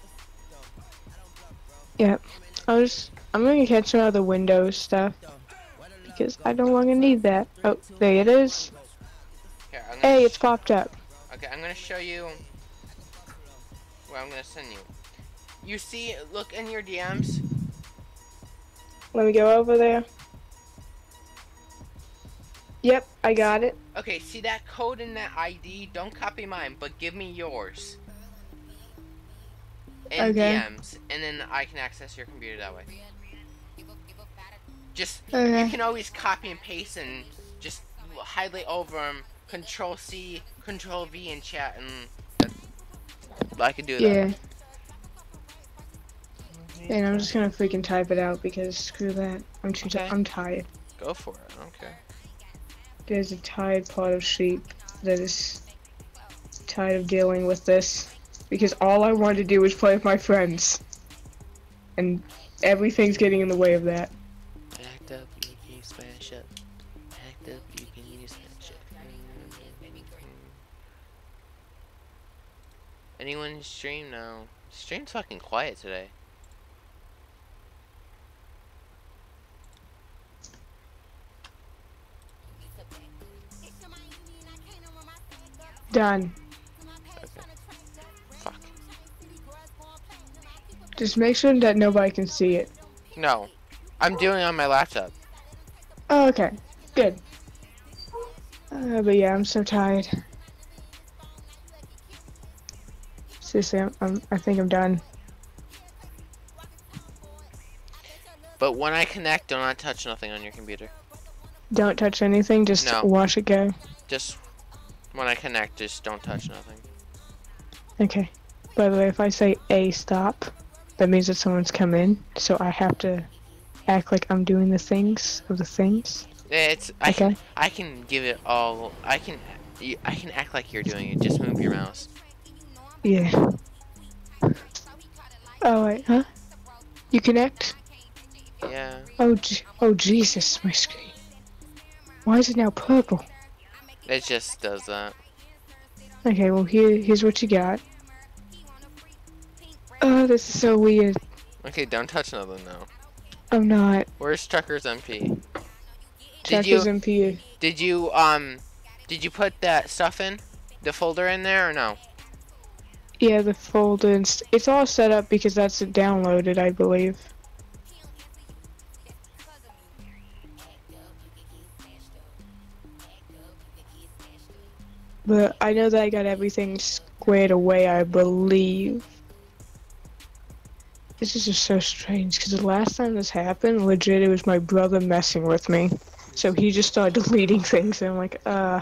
Yep. I was, I'm gonna catch some other Windows stuff, because I don't longer need that. Oh, there it is. here, I'm gonna Hey, it's sh- popped up. Okay, I'm gonna show you what I'm gonna send you. You see, look in your D Ms. Let me go over there. Yep, I got it. Okay, see that code in that I D? Don't copy mine, but give me yours. In Okay. D Ms, and then I can access your computer that way. Just, Okay. you can always copy and paste and just highlight over them. Control C, Control V in chat, and that, I could do that. Yeah. And I'm just gonna freaking type it out because screw that. I'm too. Okay. I'm tired. Go for it. I don't care. There's a tired pot of sheep that is tired of dealing with this because all I wanted to do was play with my friends, and everything's getting in the way of that. Act up, you can smash up. Act up, you can smash up. Anyone stream? No. Stream's fucking quiet today. Done. Fuck. Just make sure that nobody can see it. No. I'm doing it on my laptop. Oh, okay. Good. Uh, but yeah, I'm so tired. Seriously, I'm, I'm, I think I'm done. But when I connect, do not touch nothing on your computer. Don't touch anything, just No. watch it go. Just when I connect, just don't touch nothing. Okay. By the way, if I say A stop, that means that someone's come in, so I have to act like I'm doing the things of the things. It's I Okay. can I can give it all. I can you- I can act like you're doing it. Just move your mouse. Yeah. Oh wait, huh? You connect? Yeah. Oh, Je- oh Jesus, my screen. Why is it now purple? It just does that. Okay, well here, here's what you got. Oh, this is so weird. Okay, don't touch nothing now. I'm not. Where's Trucker's M P? Did Checkers you M P. did you um did you put that stuff in the folder in there or no? Yeah, the folder. And st- it's all set up because that's it downloaded, I believe. But I know that I got everything squared away, I believe. This is just so strange, because the last time this happened, legit, it was my brother messing with me. So he just started deleting things, and I'm like, uh...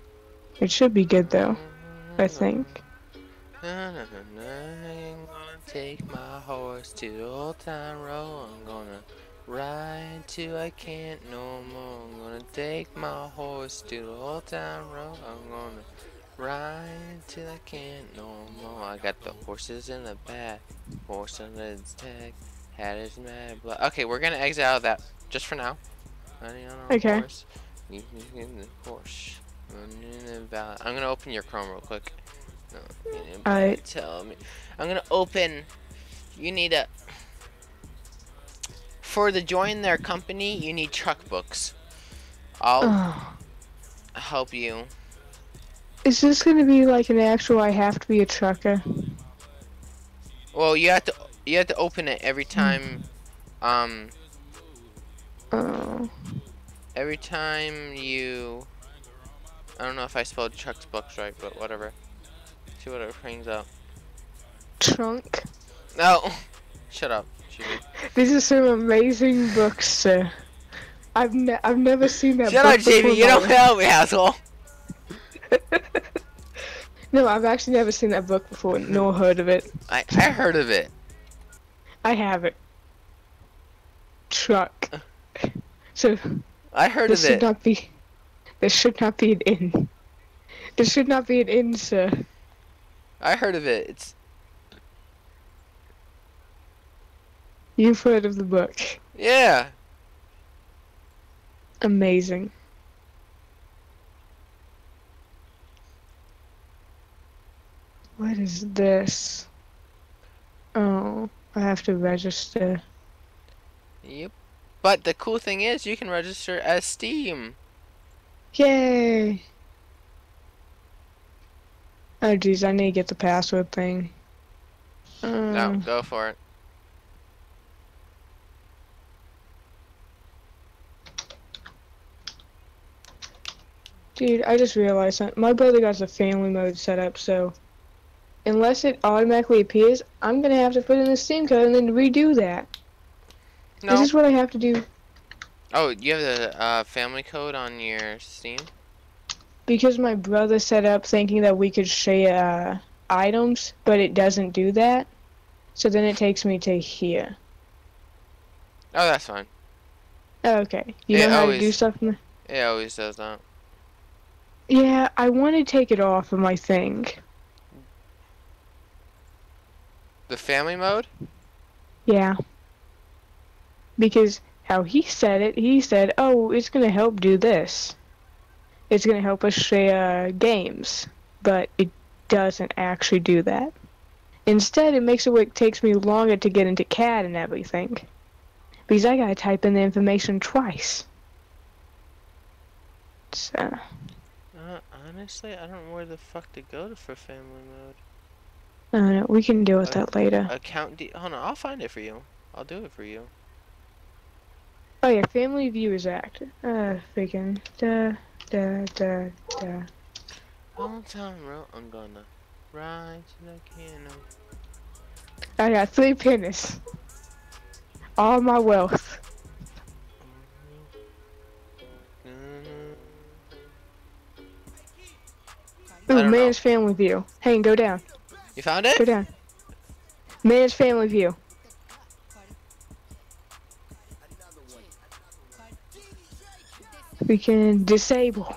It should be good, though. I think. take my horse to the old town road. I'm gonna ride till I can't no more. I'm gonna take my horse to the old town road. I'm gonna ride till I can't no more. I got the horses in the back, horse under its tag, hat is mad black. Okay, we're gonna exit out of that just for now. Running on a Okay. horse, in the horse, running in the valley. I'm gonna open your Chrome real quick. No, Alright. tell me. I'm gonna open. You need a. For the join their company, you need truck books. I'll Oh. help you. Is this gonna be like an actual I have to be a trucker? Well, you have to you have to open it every time. Um, Oh. every time you. I don't know if I spelled truck books right, but whatever. See what it brings up. Trunk. No, shut up. Chibi. These are some amazing books, sir. I've ne I've never seen that Shut book up, J B. before in You my don't life. help me, asshole. No, I've actually never seen that book before, nor heard of it. I I heard of it. I haven't. Truck. So I heard this of should it. not be. This should not be an inn. This should not be an inn, sir. I heard of it. It's You've heard of the book. yeah. Amazing. What is this? Oh, I have to register. Yep. But the cool thing is, you can register as Steam. Yay! Oh geez, I need to get the password thing. Um, No, go for it. Dude, I just realized that my brother got the family mode set up, so unless it automatically appears, I'm gonna have to put in the Steam code and then redo that. No. Is this what I have to do? Oh, you have the uh, family code on your Steam? Because my brother set up thinking that we could share uh, items, but it doesn't do that. So then it takes me to here. Oh, that's fine. Oh, okay. You It know how to do always- stuff? in the- It always does that. Yeah, I want to take it off of my thing. The family mode? Yeah. Because how he said it, he said, oh, it's going to help do this. It's going to help us share games. But it doesn't actually do that. Instead, it makes it where it takes me longer to get into C A D and everything. Because I got to type in the information twice. So, Uh, honestly, I don't know where the fuck to go to for family mode. I don't know. We can deal with Uh, that later. Account de- Hold on, I'll find it for you. I'll do it for you. Oh yeah, family view is active. Uh, freaking da da da da. Long time road, I'm gonna ride till I can. I got three pennies. All my wealth. I Ooh, don't manage family view. Hey, go down. You found Go it? down. Manage family view. We can disable.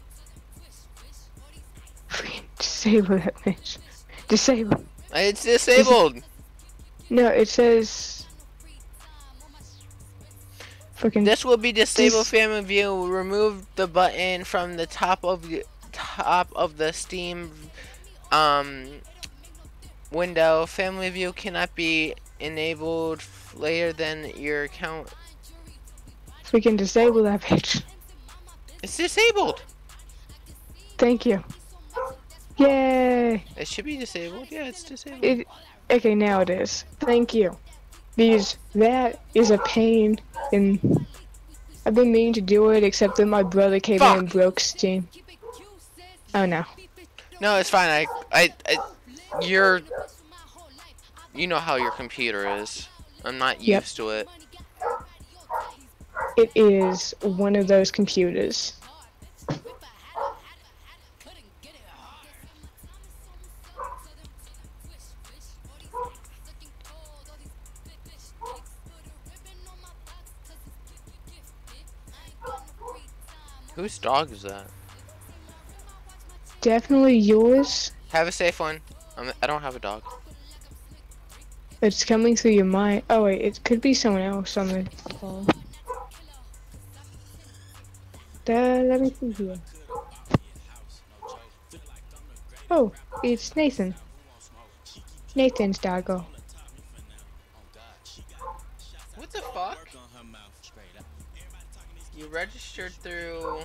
Freaking disable that bitch. Disable. It's disabled. No, it says. Freaking. This will be disabled Dis- family view. Remove the button from the top of the top of the Steam um window. Family view cannot be enabled later than your account. We can disable that bitch. It's disabled. Thank you. Yay! It should be disabled. Yeah, it's disabled. It. Okay, now it is. Thank you. Because that is a pain, and I've been meaning to do it, except that my brother came in and Fuck. broke Steam. Oh no. No, it's fine. I, I, I, you're, you know how your computer is. I'm not Yep. used to it. It is one of those computers. Whose dog is that? Definitely yours. Have a safe one. I'm, I don't have a dog. It's coming through your mind. Oh wait, it could be someone else on the call. Uh, let me see here. Oh, it's Nathan. Nathan's doggo. What the fuck? You registered through...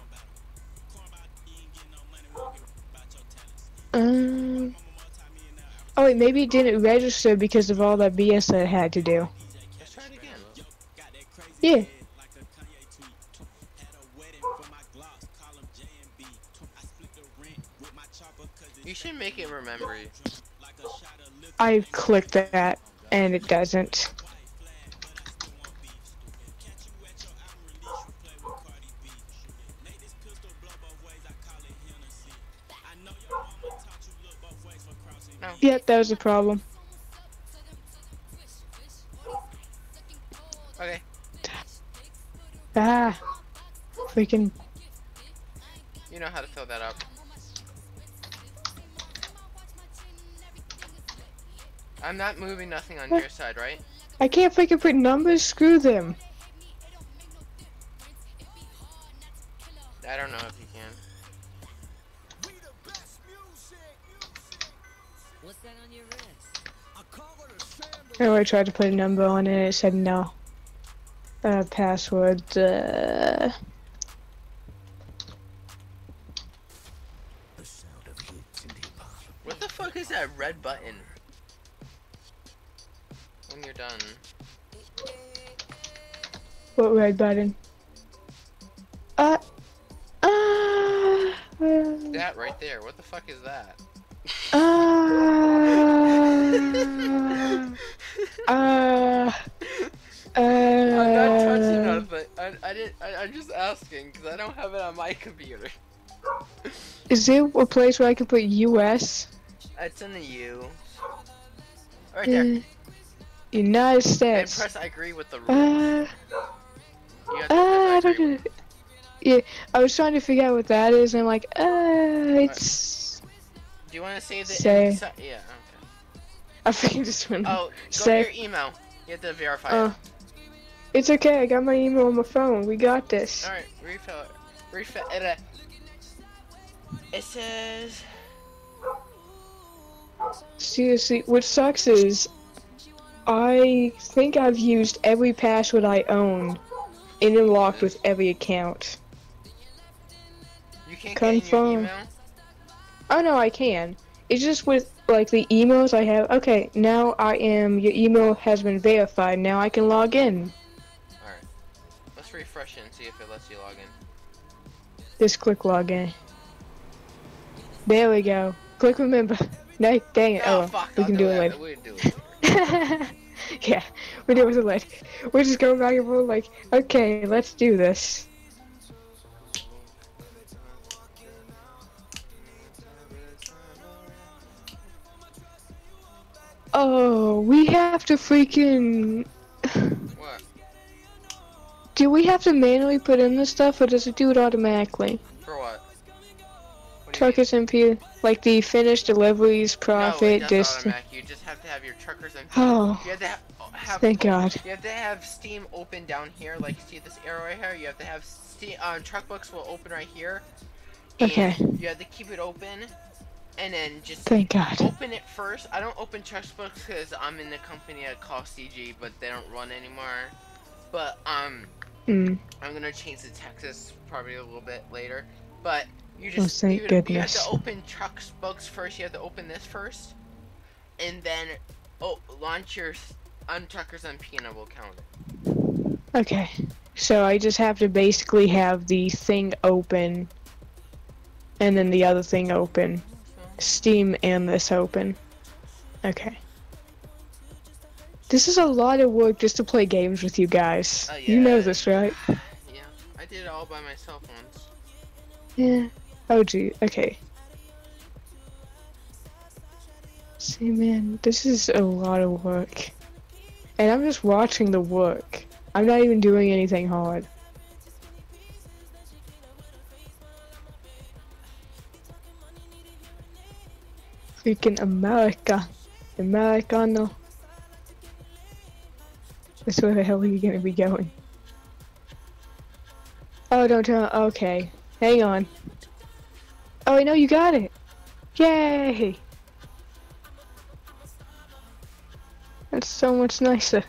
Um. Oh wait, maybe it didn't register because of all that B S that it had to do. Let's try it again. Yeah. You should make it remember you. I clicked that and it doesn't. No. Yep, that was a problem. Okay. Ah. Freaking. You know how to fill that up. I'm not moving nothing on your side, right? I can't freaking put numbers, screw them. I don't know if you can. What's that on your wrist? Oh, I tried to put a number on it, it said no. Uh, password, uh... What the fuck is that red button? When you're done. What red button? Uh... Uh... That right there. What the fuck is that? Uh... uh... Uh... I'm not touching nothing. I, I didn't. I, I'm just asking because I don't have it on my computer. Is there a place where I can put U S? It's in the U. Right there. Uh, United And States. press I agree with the rules. Uh... You have to Uh, I press I don't agree know. with- Yeah, I was trying to figure out what that is, and I'm like, uh, it's... Do you want to say the Say. inside? Yeah. Okay. I freaking just went. Oh, go Say. to your email. You have to verify Uh, it. it's okay, I got my email on my phone. We got this. All right, refill it. Refill it. Uh, it says. Seriously, what sucks is, I think I've used every password I own, and then locked with every account. You can't get in your Confirm. email. Oh no, I can. It's just with, like, the emails I have. Okay, now I am, your email has been verified, now I can log in. All right. Let's refresh it and see if it lets you log in. Just click login. There we go. Click remember. No, dang it. Oh, Oh, fuck! we I'll can do do it it. later. We'll do it later. Yeah, we do it later. We're just going back and forth like, okay, let's do this. Oh, we have to freaking... What? Do we have to manually put in this stuff, or does it do it automatically? For what? What do you mean? Truckers M P, like the finished deliveries, No, it profit, does distance. automatic. You just have to have your truckers and Oh, you have to have, have thank God. You have to have Steam open down here, like you see this arrow right here. You have to have Steam. Uh, Truckbooks will open right here. And Okay. You have to keep it open, and then just Thank God. open it first. I don't open Truckbooks because I'm in the company I call C G, but they don't run anymore. But um, Mm. I'm gonna change to Texas probably a little bit later. But you Oh, just thank you, you have goodness. to open Truckbooks first. You have to open this first, and then oh launch your Untruckers M P and it will count it. Okay. So I just have to basically have the thing open, and then the other thing open. Steam and this open. Okay. This is a lot of work just to play games with you guys. Uh, You know yeah. this, right? Yeah, I did it all by myself once. Yeah. Oh gee, okay. See man, this is a lot of work. And I'm just watching the work. I'm not even doing anything hard. Freaking America. Americano. That's where the hell are you gonna be going? Oh, don't tell. Okay. Hang on. Oh, I know you got it. Yay! That's so much nicer.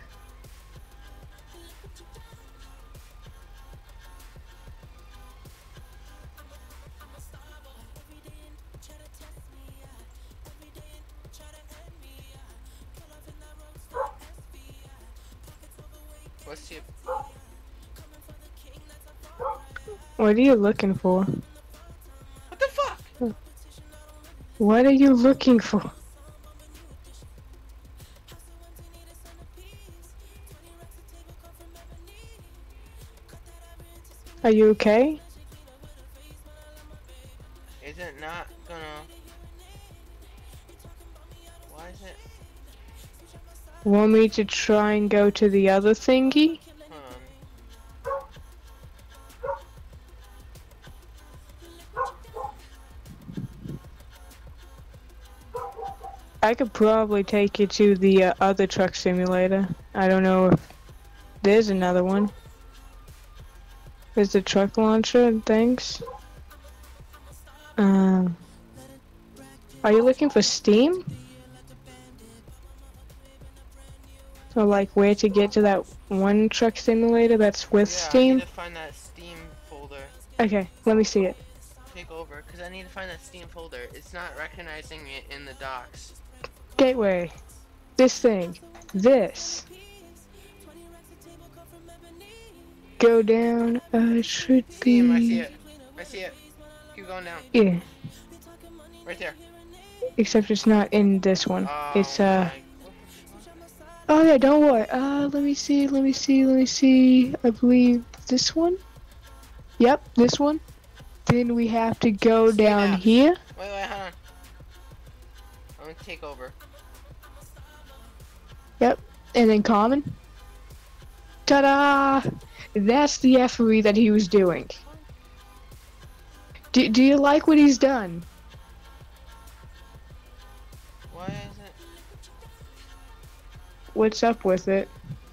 What's your... What are you looking for? What the fuck? What are you looking for? Are you okay? Is it not gonna... Why is it... Want me to try and go to the other thingy? Hold on. I could probably take you to the uh, other truck simulator. I don't know if there's another one. There's the truck launcher and things. Um, are you looking for Steam? So like where to get to that one truck simulator that's with Yeah, Steam? I need to find that Steam folder. Okay, let me see it. Take over, because I need to find that Steam folder. It's not recognizing it in the docs. Gateway. This thing. This. Go down. Uh, it should be. Steam, I see it. I see it. Keep going down. Yeah. Right there. Except it's not in this one. Oh, It's uh. my- Oh yeah, don't worry. Uh, let me see. Let me see. Let me see. I believe this one. Yep, this one. Then we have to go Stay down now. here. Wait, wait, hold on. I'm gonna take over. Yep, and then common. Ta-da! That's the effery that he was doing. Do, do you like what he's done? Why is it? What's up with it?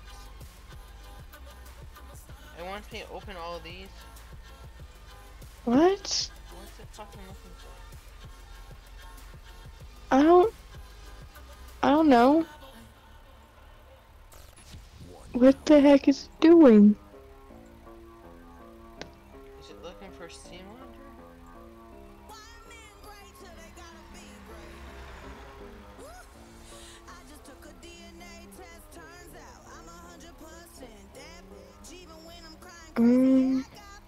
It wants me to open all of these. What? What's it fucking looking for? I don't... I don't know. What the heck is it doing? Is it looking for Steam Launcher? Um...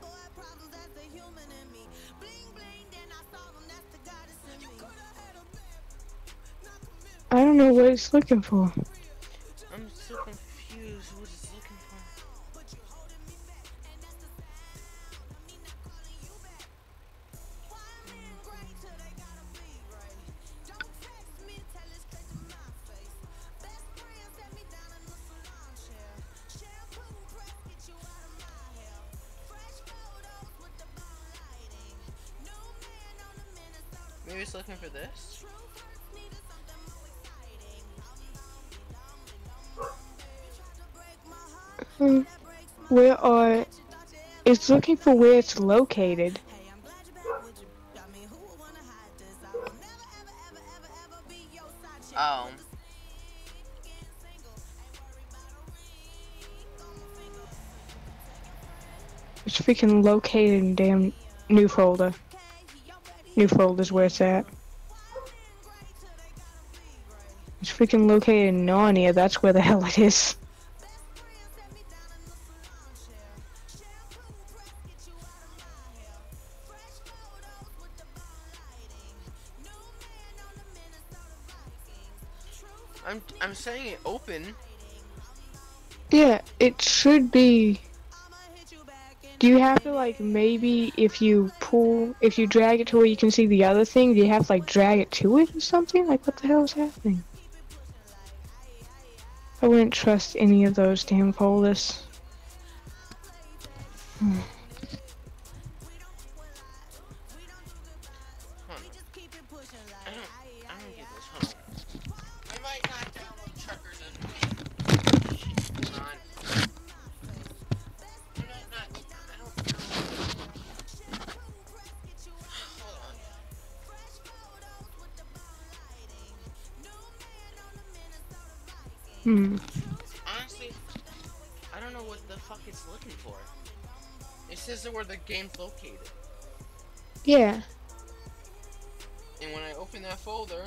I don't know what it's looking for. I'm so confused what it's looking for. Maybe it's looking for this? Hmm. Where are... It's looking for where it's located. Oh. It's freaking located in damn new folder. New folder's where it's at. It's freaking located in Narnia, that's where the hell it is. I'm I'm saying it open. Yeah, it should be. Do you have to like maybe if you pull, if you drag it to where you can see the other thing, do you have to like drag it to it or something? Like what the hell is happening? I wouldn't trust any of those damn folders. Hmm. Hold on. I don't I don't get Hmm. Honestly, I don't know what the fuck it's looking for. It says where the game's located. Yeah. And when I open that folder,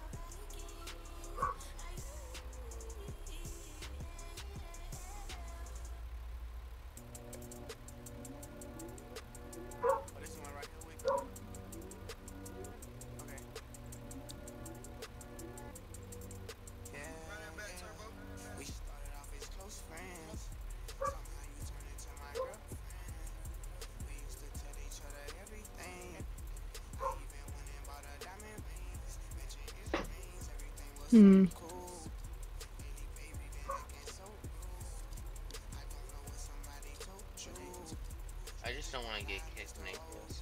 Hmm. I just don't want to get kicked in Naples.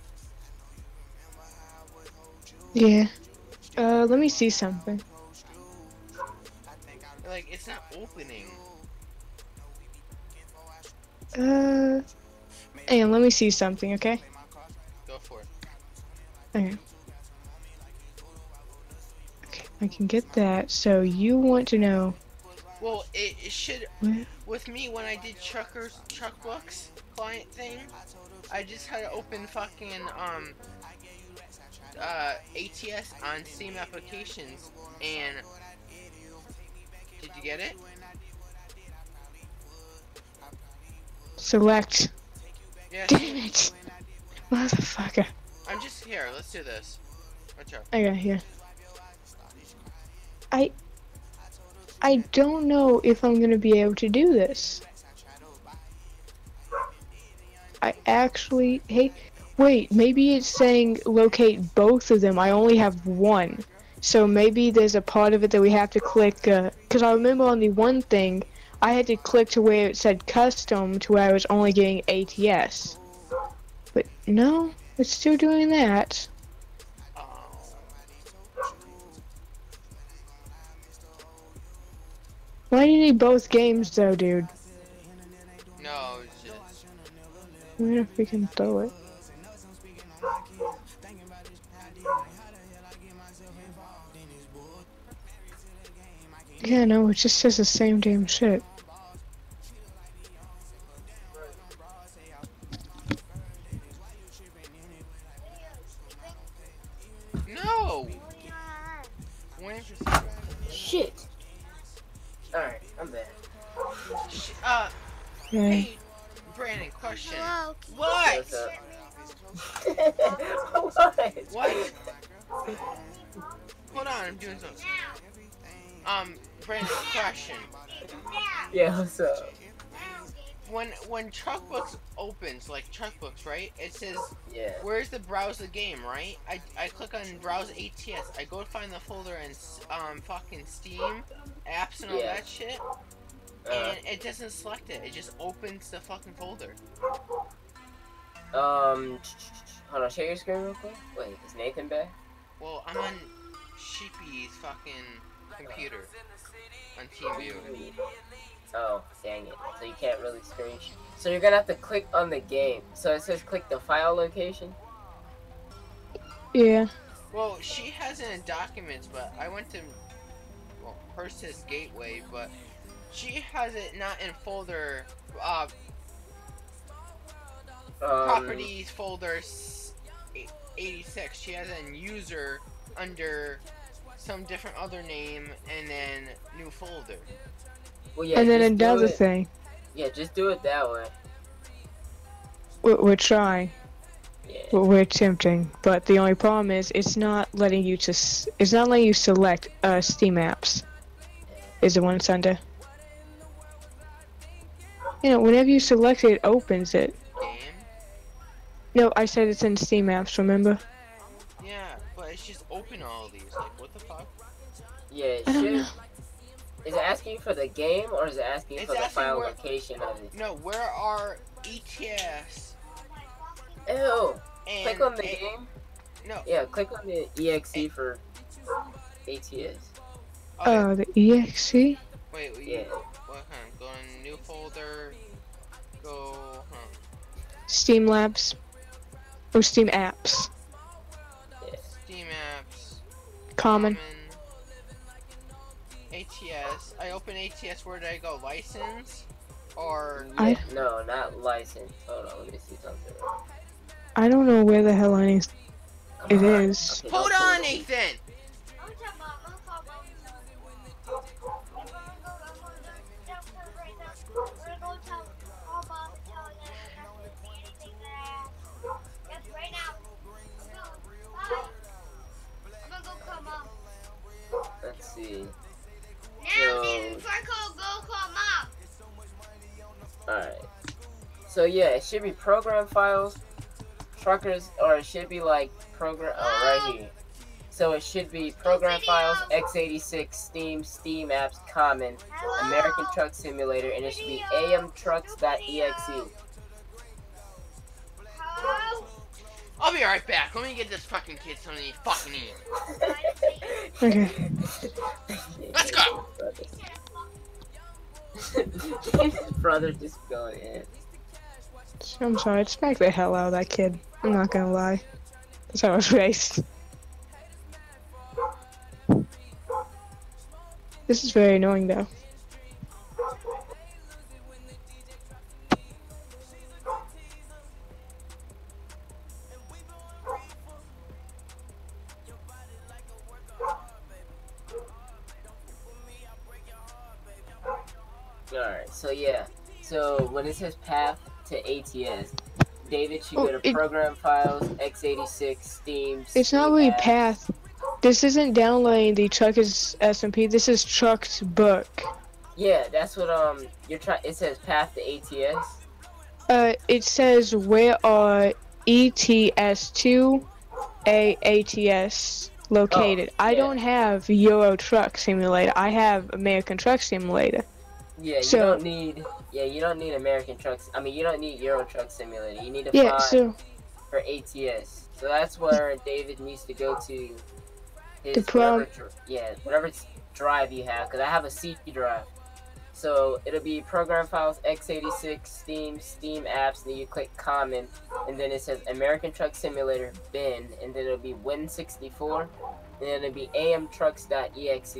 Yeah. Uh, let me see something. Like, it's not opening. Uh, hang on, let me see something, okay? Go for it. Okay. Okay, I can get that. So you want to know? Well, it, it should. What? With me, when I did Truckers Truck Books client thing, I just had to open fucking um uh A T S on Steam applications, and did you get it? Select. Yes. Damn it, motherfucker. I'm just here. Let's do this. Watch out. I got here. I. I don't know if I'm gonna be able to do this. I actually. Hey, wait. Maybe it's saying locate both of them. I only have one. So maybe there's a part of it that we have to click. Uh, Cause I remember on the one thing, I had to click to where it said custom to where I was only getting A T S. But no, it's still doing that. Why do you need both games though, dude? No, it's just. I'm gonna freaking throw it. Yeah, no, it just says the same damn shit. No! When Shit. Alright, I'm back. Uh, Yeah. hey, Brandon, question. What? What's up? What? What? Hold on, I'm doing something. Um, Brandon, question. Yeah, what's up? When when Truckbooks opens, like Truckbooks, right? It says, Yeah. where's the browse the game, right? I, I click on browse A T S. I go to find the folder in um fucking Steam, apps and all Yeah. that shit, Uh, and it doesn't select it. It just opens the fucking folder. um, hold on, share your screen real quick. Wait, is Nathan back? Well, I'm on Sheepy's fucking computer on TeamViewer. Oh, dang it. So you can't really screen sh- So you're gonna have to click on the game. So it says click the file location. Yeah. Well, she has it in documents, but I went to, well, hers says gateway, but she has it not in folder, uh, Um, properties folder s- eighty-six. She has it in user under some different other name and then new folder. Well, yeah, And then just do another it- thing, Yeah, just do it that way. we're, we're trying, Yeah. we're, we're attempting, but the only problem is it's not letting you to, s- it's not letting you select uh, Steam apps. Is the one it's under. You know, whenever you select it, it opens it. Game? No, I said it's in Steam apps, remember? Yeah, but it's just open all of these. Like, what the fuck? Yeah, it I don't should. know. Is it asking for the game or is it asking It's for the asking file where- location of it? No, where are E T S? Ew. And Click on the A- game. No. Yeah, click on the E X E for A T S. Okay. Oh, the E X C? Wait, wait, Yeah. what kind? Go in new folder. Go, huh? Steam Labs. Oh, Steam Apps. Yeah. Steam apps. Common. A T T S. I open A T S. Where did I go? License, or Yeah, I- no, not license. Hold on, let me see something. I don't know where the hell any Come it on. is. Okay, hold don't pull on, it. Nathan. Let's see. Now, So- Nathan, before I call, go call mom. Alright. So yeah, it should be program files, truckers, or it should be like program. Oh, right here. So it should be program files, x eighty-six, Steam, Steam apps, Common, American Truck Simulator, and it should be amtrucks.exe. Hello? I'll be right back. Let me get this fucking kid something he fucking eat. Okay. Let's go. His brother just going in. I'm sorry, smack the hell out of that kid. I'm not gonna lie. That's how I was raised. This is very annoying though. Alright, so yeah. So when it says path to A T S, David should Oh, go to it- program files, x eighty-six, Steam. It's not Steam really apps. path. This isn't downloading the Truckers S M P. This is Truck's book. Yeah, that's what um you're trying. It says path to A T S. Uh, it says where are E T S two A A T S located. Oh, I yeah. don't have Euro Truck Simulator. I have American Truck Simulator. Yeah, you So- don't need. Yeah, you don't need American trucks. I mean, you don't need Euro Truck Simulator. You need to Yeah, find so for A T S. So that's where David needs to go to. His The prom- whatever, dr- yeah, whatever drive you have, because I have a C drive. So it'll be program files, x eighty-six, Steam, Steam apps, and then you click common, and then it says American Truck Simulator bin, and then it'll be Win sixty-four, and then it'll be amtrucks.exe.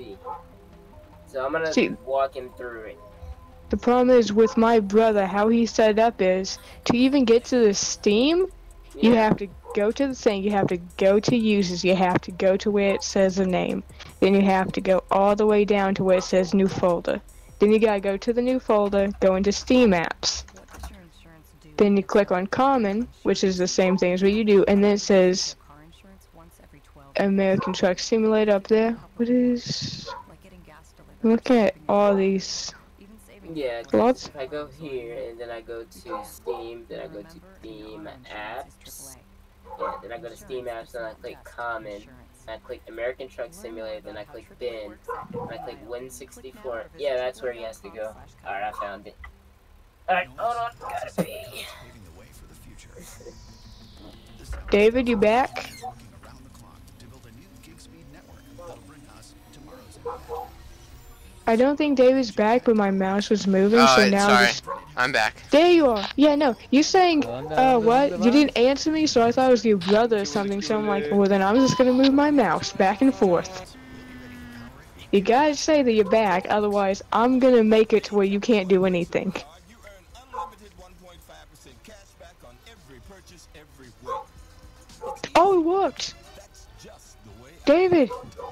So I'm gonna See- walk him through it. the problem is with my brother, how he set it up is to even get to the Steam, you Yeah. have to go to the thing, you have to go to users, you have to go to where it says the name. Then you have to go all the way down to where it says new folder. Then you gotta go to the new folder, go into Steam apps. What does your insurance do? Then you click on common, which is the same thing as what you do, and then it says Car insurance once every twelve American Truck Simulator up there. What is... like getting gas delivered. I'm looking at all these. Even saving Yeah, Lots. if I go here, and then I go to Steam, then I go to Steam apps. Yeah, then I go to Steam apps, then I click common. I click American Truck Simulator, then I click bin, and I click Win sixty-four. Yeah, that's where he has to go. Alright, I found it. Alright, hold on, gotta pee. Paving the way for the future. David, you back? Working around the clock to build a new gig speed network that'll bring us tomorrow's internet. I don't think David's back, but my mouse was moving, Oh, so it's now sorry. just... I'm back. There you are. Yeah, no, you saying, uh, what? You didn't answer me, so I thought it was your brother or something, so I'm like, well then I'm just gonna move my mouse back and forth. You gotta say that you're back, otherwise I'm gonna make it to where you can't do anything. You earn unlimited one point five percent cash back on every purchase every week. Oh, it worked! That's just the way David!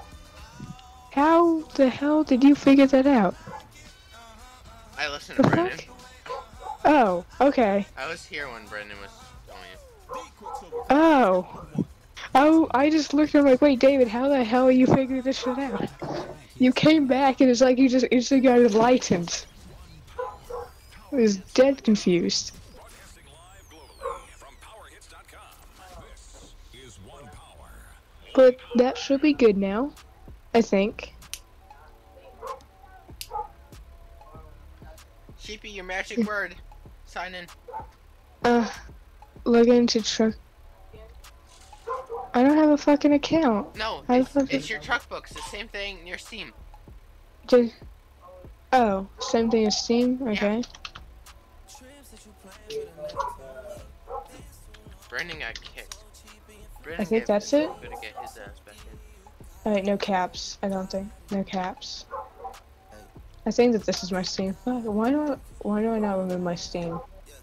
How the hell did you figure that out? I listened The to Brendan. fuck? Oh, okay. I was here when Brendan was telling you. I Quicksilver Oh. Oh, I just looked and I'm like, wait, David, how the hell are you figuring this shit out? You came back and it's like you just instantly got enlightened. I was dead confused. Broadcasting live globally from power hits dot com. This is One Power. But that should be good now, I think. Sheepy, your magic word. Sign in. Uh, log into truck. I don't have a fucking account. No, I it's, fucking- it's your truck books. The same thing in your Steam. Just. Oh, same thing as Steam? Okay. Brendan got kicked. Brendan I think gave- that's it. Gonna get his ass back in. Alright, no caps. I don't think. No caps. I think that this is my Steam. Fuck, Why do I, why do I not remember my Steam?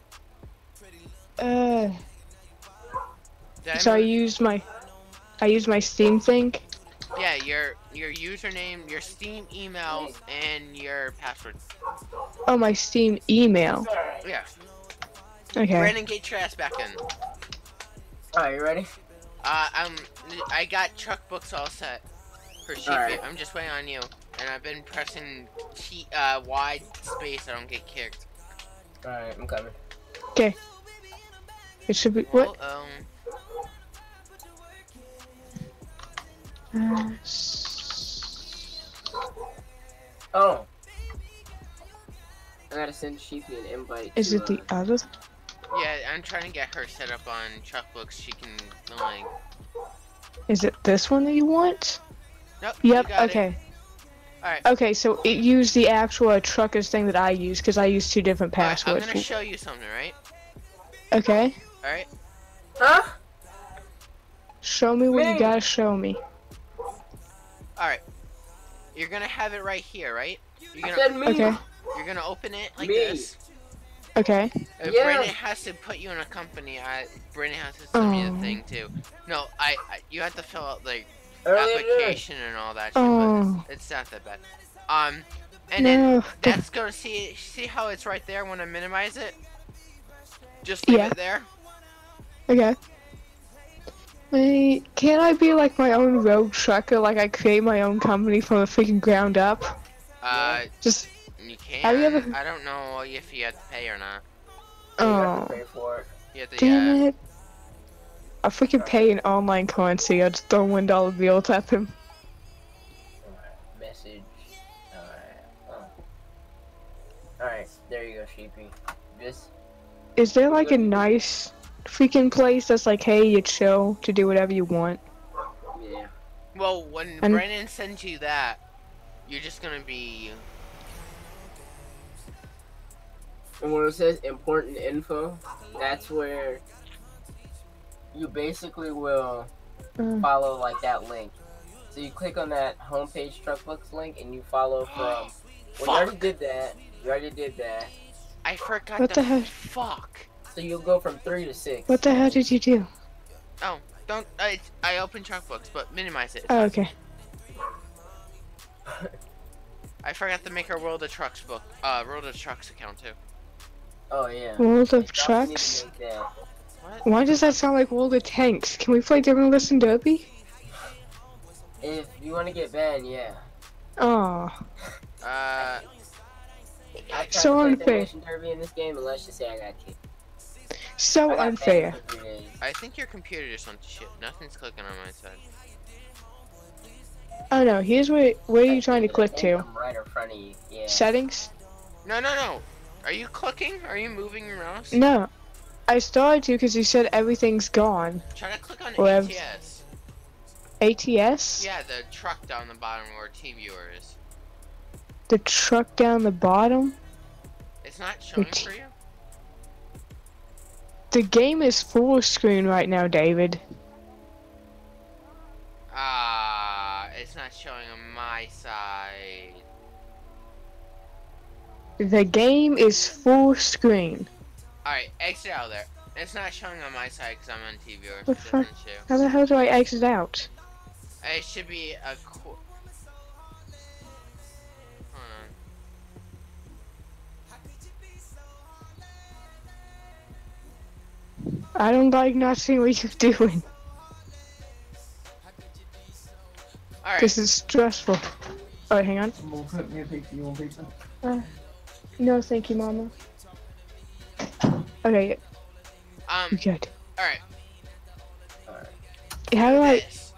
Uh, Did I so I move- used my, I used my Steam thing. Yeah, your your username, your Steam email, and your password. Oh, my Steam email. Yeah. Okay. Brandon, get your ass back in. Alright, you ready? Uh, um, I got truck books all set for Sheepy. Alright. I'm just waiting on you, and I've been pressing key, uh, wide space so I don't get kicked. Alright, I'm coming. Okay. It should be what? Oh, um, Uh, s- Oh. I gotta send Sheepy an invite. is to, it the uh, other? yeah, I'm trying to get her set up on truck books. She can like. Is it this one that you want? Nope. you Yep. got it. Okay. Alright. Okay. So it used the actual uh, truckers thing that I use because I use two different Alright, I'm passwords. gonna show you something, right? Okay. Alright. Huh? Show me what Me. you gotta show me. Alright. You're gonna have it right here, right? You're I gonna said me. Okay. you're gonna open it like Me. this. Okay. Uh, Yeah. Brennan has to put you in a company. I Brennan has to send me Oh. the thing too. No, I, I you have to fill out like Earlier today. application and all that shit, Oh. but it's, it's not that bad. Um, and then No. that's gonna see see how it's right there when I minimize it. Just leave Yeah. it there. Okay. Wait, can't I be like my own rogue trucker? Like I create my own company from the freaking ground up? Uh, Just. you can. Have you ever- I don't know if you have to pay or not. You have Oh. to pay for it. You have to, Damn yeah. it. I freaking pay in online currency. I just throw one dollar bills at him. Alright, message. Alright. Oh. Alright, there you go, Sheepy. This. Is there like a nice freaking place that's like, hey, you chill to do whatever you want? Yeah. Well, when And- Brennan sends you that, you're just gonna be. And when it says important info, that's where you basically will Uh, follow like that link. So you click on that homepage Truckbooks link and you follow from. Well, you already Fuck. did that. You already did that. I forgot What the, the heck? fuck. So you'll go from three to six. what the hell did you do? Oh, don't. I I open truck books, but minimize it. Oh, okay. I forgot to make our World of Trucks book, uh, World of Trucks account too. Oh yeah. World You of also need to Trucks? make that. What? Why does that sound like World of Tanks? Can we play Demolition Derby? If you want to get banned, yeah. Oh. Uh, I tried So to play unfair. Demolition Derby in this game, and let's just say I got kicked. So I got unfair. banned for three days. I think your computer just went to shit. Nothing's clicking on my side. Oh no, here's where where are you trying to I click think to? I'm right in front of you. Yeah. Settings? No, no, no. Are you clicking? Are you moving your mouse? No. I started to because you said everything's gone. Try to click on Well, A T S. A T S? Yeah, the truck down the bottom where TeamViewer is. The truck down the bottom? It's not showing T- for you? The game is full screen right now, David. Ah, it's not showing on my side. The game is full screen. Alright, exit out of there. It's not showing on my side because I'm on TeamViewer. The It doesn't fuck? show. How the hell do I exit out? It should be a qu- Hold on. I don't like not seeing what you're doing. Alright. This is stressful. Alright, hang on. Uh, no, thank you, Mama. Okay, Um, you good. alright. How do I, This.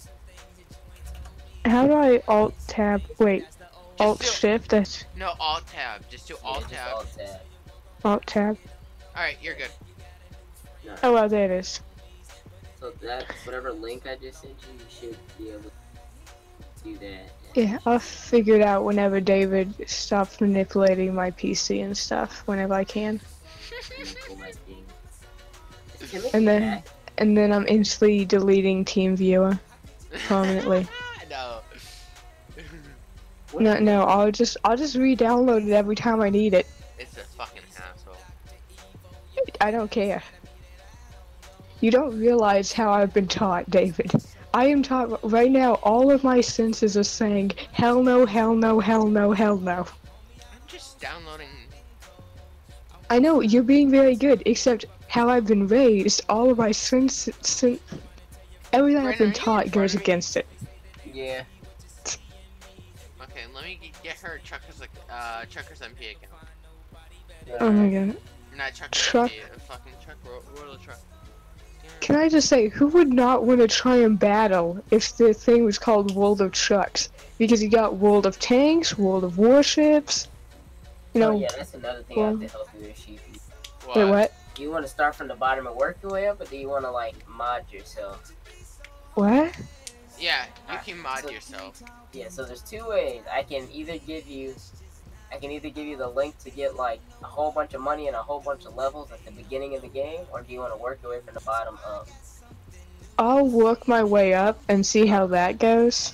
how do I alt tab, wait, alt do- shift, that's No, Alt Tab. Just do Alt Yeah, just Tab. Alt tab. alt tab. Alright, you're good. No. Oh well, there it is. So that whatever link I just sent you, you should be able to do that. Yeah, I'll figure it out whenever David stops manipulating my P C and stuff, whenever I can. Pull my thing. Is Timothy And then, back? and then I'm instantly deleting TeamViewer permanently. No. No, no, I'll just I'll just re-download it every time I need it. It's a fucking asshole. I don't care. You don't realize how I've been taught, David. I am taught right now. All of my senses are saying hell no, hell no, hell no, hell no. I'm just downloading. I know you're being very good, except how I've been raised. All of my senses, sen everything I've been taught goes against it. Yeah. Okay, let me g- get her Chucker's uh Chucker's M P account. Oh my god. Not Chucker's Truck. M P, uh, fucking Chuck Ro Royal Truck. Can I just say, who would not want to try and battle if the thing was called World of Trucks? Because you got World of Tanks, World of Warships, you know. Oh yeah, that's another thing I have to help you with, Sheepy. What? Wait, what? Do you want to start from the bottom and work your way up, or do you want to like mod yourself? What? Yeah, you Alright, can mod so- yourself. Yeah, so there's two ways. I can either give you, I can either give you the link to get like a whole bunch of money and a whole bunch of levels at the beginning of the game, or do you want to work your way from the bottom up? I'll work my way up and see how that goes.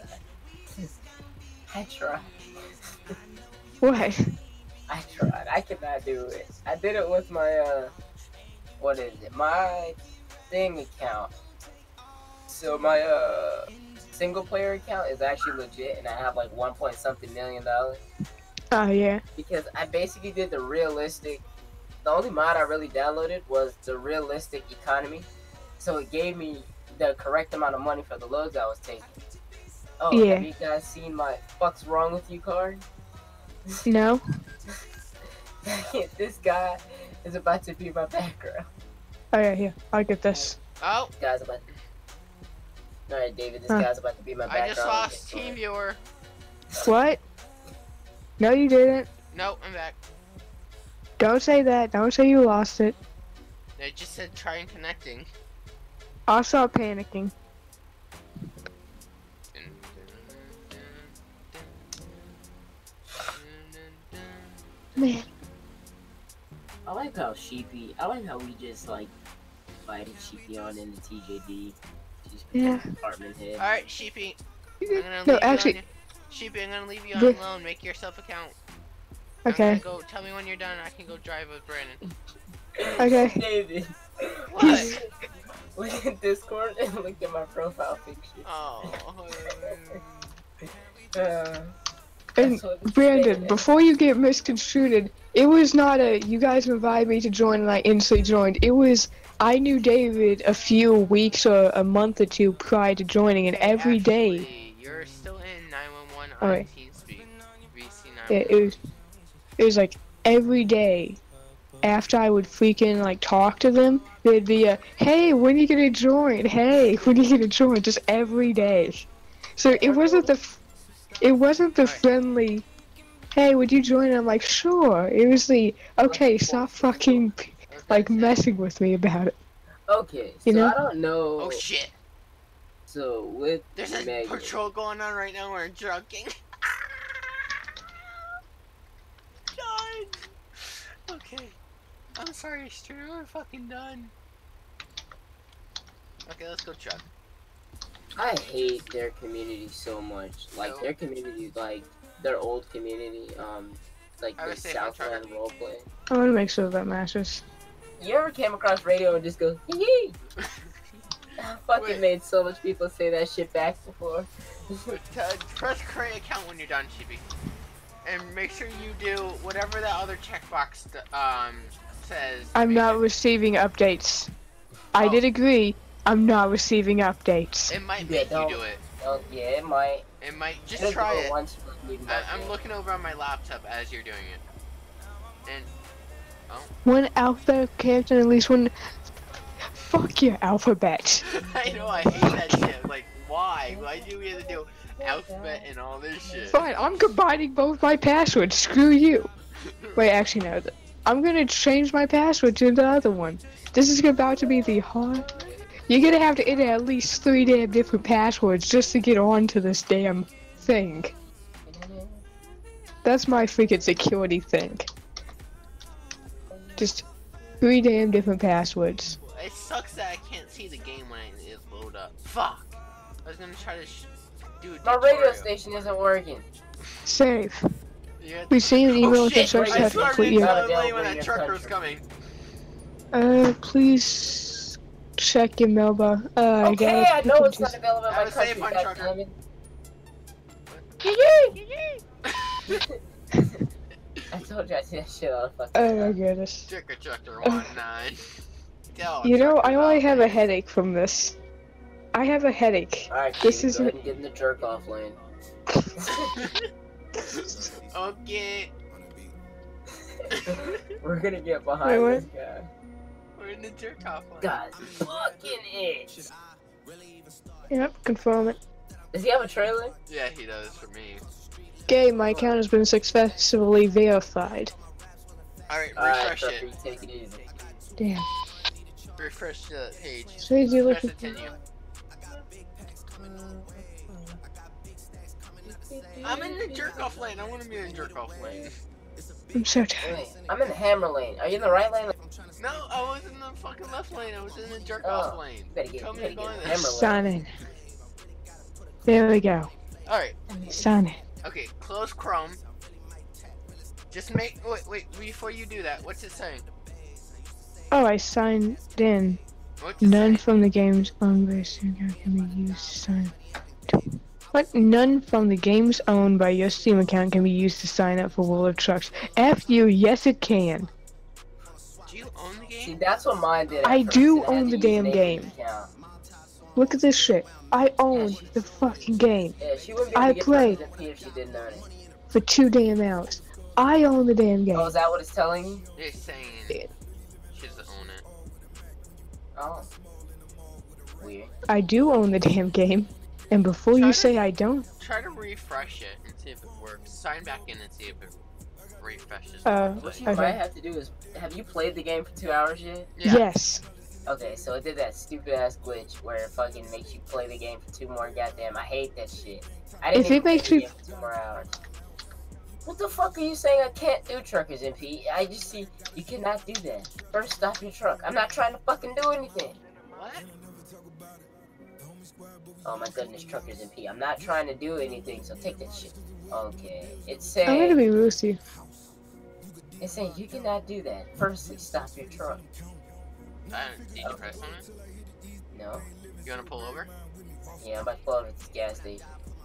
I tried. What? I tried. I could not do it. I did it with my uh, what is it? My thing account. So my uh single player account is actually legit, and I have like one point something million dollars. Oh yeah. Because I basically did the realistic. The only mod I really downloaded was the realistic economy, so it gave me the correct amount of money for the loads I was taking. Oh, Yeah. have you guys seen my "fuck's wrong with you" card? No. This guy is about to be my background. Oh yeah, here. I'll get this. Oh, This guy's about. Alright, David. This Huh. guy's about to be my background. I just lost Team Viewer. What? No, you didn't. No, I'm back. Don't say that. Don't say you lost it. They just said trying connecting. I'll stop panicking. Man. I like how Sheepy. I like how we just like invited Sheepy on into T J D. She's Yeah. department head. Alright, Sheepy. I'm gonna No, leave actually. you on, Sheepy, I'm gonna leave you But- on loan. Make yourself account. Okay. I'm gonna go. Tell me when you're done. I can go drive with Brandon. Okay. David. What? Look at Discord and look at my profile picture. Oh. Uh, And that's what it's Brandon, saying. before you get misconstrued, it was not a you guys invited me to join and I instantly joined. It was I knew David a few weeks or a month or two prior to joining, and Hey, every day, actually, you're still in nine one one on Alright. TeamSpeak. V C nine. it, it was it was like every day. After I would freaking like talk to them, there'd be a hey, when are you gonna join? Hey, when are you gonna join? Just every day. So it wasn't the f- it wasn't the friendly. Hey, would you join? I'm like, sure. It was the okay. Stop fucking like messing with me about it. Okay, so You know? I don't know. Oh shit! So with There's a Megan, patrol going on right now. We're drunking. Done. Okay. I'm sorry, Stu. We're fucking done. Okay, let's go, Chuck. I hate their community so much. Like No. their community, like their old community, um, like I the would say my Southland trucker. roleplay. I want to make sure that matches. You ever came across radio and just go hee hee? I fucking Wait. made so much people say that shit back before. Uh, press create account when you're done, Chibi. And make sure you do whatever that other checkbox um says. I'm Make not sure- receiving updates. I Oh. did agree. I'm not receiving updates. It might Yeah, make you don't- do it. Oh yeah, it might. It might just Just try do it. once, but leave I, it I'm there. looking over on my laptop as you're doing it. And One alphabet character, and at least one. Fuck your alphabet. I know I hate that shit. Like, why? Why do we have to do alphabet and all this shit? Fine, I'm combining both my passwords. Screw you. Wait, actually no. th- I'm gonna change my password to the other one. This is about to be the hard. You're gonna have to enter at least three damn different passwords just to get onto this damn thing. That's my freaking security thing. Just three damn different passwords. It sucks that I can't see the game when it load up. Fuck. I was gonna try to sh do a My radio tutorial. station isn't working. Save. Yeah. We see an email Oh with shit! instructions I have started complete your. telling Lane when that trucker was coming. Uh, please check your mailbox. Uh, I Okay, gotta I pick know and it's not choose. available in Have my a safe country, one, trucker. goddammit. I told you I see that shit all the fucking Oh my time. goodness. Trucker, trucker, one nine. Tell You know, I truckers only out have there. a headache from this. I have a headache. Alright, This Keith, go ahead isn't. and get in the jerk off lane. Okay. We're gonna get behind Wait, this guy. We're in the jerk off line. God, fucking it. Yep, confirm it. Does he have a trailer? Yeah, he does for me. Okay, my account has been successfully verified. Alright, Alright, refresh trucker, it. you take it easy. Damn. Refresh the page. So is he Press looking? continue. I'm in the jerk off lane. I want to be in the jerk off lane. I'm so tired. Wait, I'm in the hammer lane. Are you in the right lane? No, I was in the fucking left lane. I was in the jerk Oh, off lane. you better get, Tell you me better to go get in in the there. hammer lane. Sign in. There we go. Alright, Sign in. okay, close Chrome. Just make. Wait, wait, before you do that, what's it saying? Oh, I signed in. What's it None saying? from the game's own version can be used to sign. What? None from the games owned by your Steam account can be used to sign up for World of Trucks. F you, yes it can. Do you own the game? See, that's what mine did. at I first, do and I had own to the use damn Nathan's game. account. Look at this shit. I own the fucking game Yeah, she wouldn't be able I to get played. Truckers M P if she didn't own it. for two damn hours. I own the damn game. Oh, is that what it's telling you? It's saying she doesn't own it. Oh. Weird. I do own the damn game. And before Try you to- say I don't, Try to refresh it and see if it works. Sign back in and see if it refreshes. Uh, What you okay. might have to do is, have you played the game for two hours yet? Yeah. yes. Okay, so it did that stupid ass glitch where it fucking makes you play the game for two more goddamn. I hate that shit. I didn't If even it makes play the me- game for two more hours. What the fuck are you saying I can't do, Truckers M P? I just see you cannot do that. First, stop your truck. I'm not trying to fucking do anything. What? Oh my goodness, Truckers M P. I'm not trying to do anything, so take that shit. Okay, it's I'm gonna saying be rude to you. it's saying you cannot do that. Firstly, stop your truck. Uh, did you press on it? No. You wanna pull over? Yeah, I'm about to pull over at this gas station.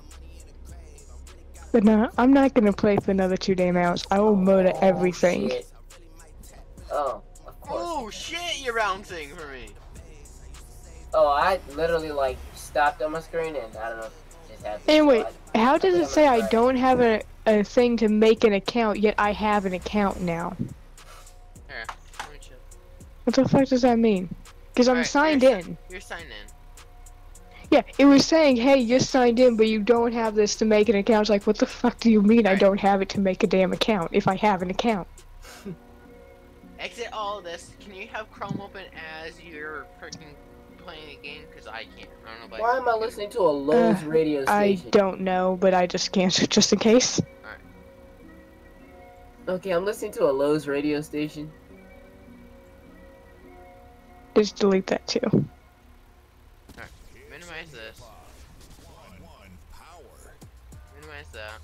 But no, I'm not gonna play for another two damn hours. I will murder Oh, everything. shit. Oh, of course. Oh shit, you're bouncing for me. Oh, I literally like stopped on my screen and I don't know. Just happened. Anyway, I- how I does think it I'm say gonna I try it. don't have a, a thing to make an account, yet I have an account now? Here, let me check. What the fuck does that mean? Because I'm Alright, signed you're, in. You're signed in. Yeah, it was saying, hey, you're signed in, but you don't have this to make an account. I was like, what the fuck do you mean I Alright. don't have it to make a damn account if I have an account? Exit all of this. Can you have Chrome open as you're freaking playing a game? Because I can't. I don't know about Why you. am I listening to a Lowe's Uh, radio I station? don't know, but I just canceled just in case. Okay, I'm listening to a Lowe's radio station. Just delete that too. Alright, minimize this. Minimize that.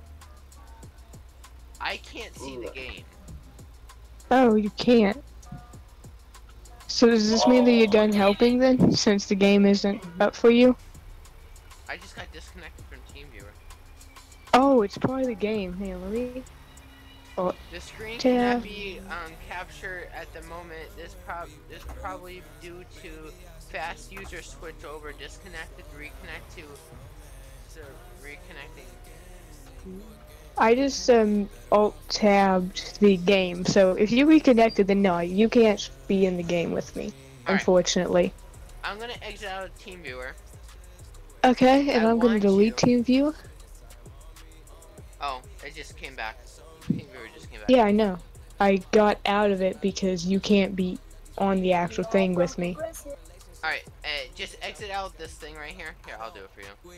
I can't see the game. Oh, you can't. So does this mean that you're done helping then, since the game isn't up for you? I just got disconnected from TeamViewer. Oh, it's part of the game. Hey, let me... Oh, The screen Tab. cannot be um, captured at the moment. This prob this probably due to fast user switch over. Disconnected, reconnect to. So reconnecting. I just um alt-tabbed the game, so if you reconnected, then no, you can't be in the game with me, Alright. unfortunately. I'm gonna exit out of TeamViewer. Okay, and I I'm gonna want delete you- TeamViewer. Oh, it just came back. TeamViewer just came back. Yeah, I know. I got out of it because you can't be on the actual thing with me. Alright, uh, just exit out this thing right here. Here, I'll do it for you.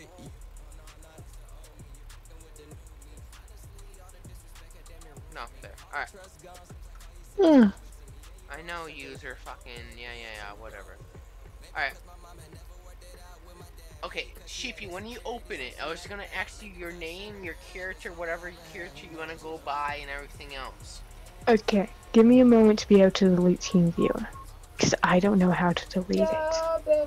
No, there. Alright. Hmm. I know user fucking yeah yeah yeah whatever. Alright. Okay, Sheepy, when you open it, I was gonna ask you your name, your character, whatever character you wanna go by, and everything else. Okay, give me a moment to be able to delete TeamViewer, because I don't know how to delete it.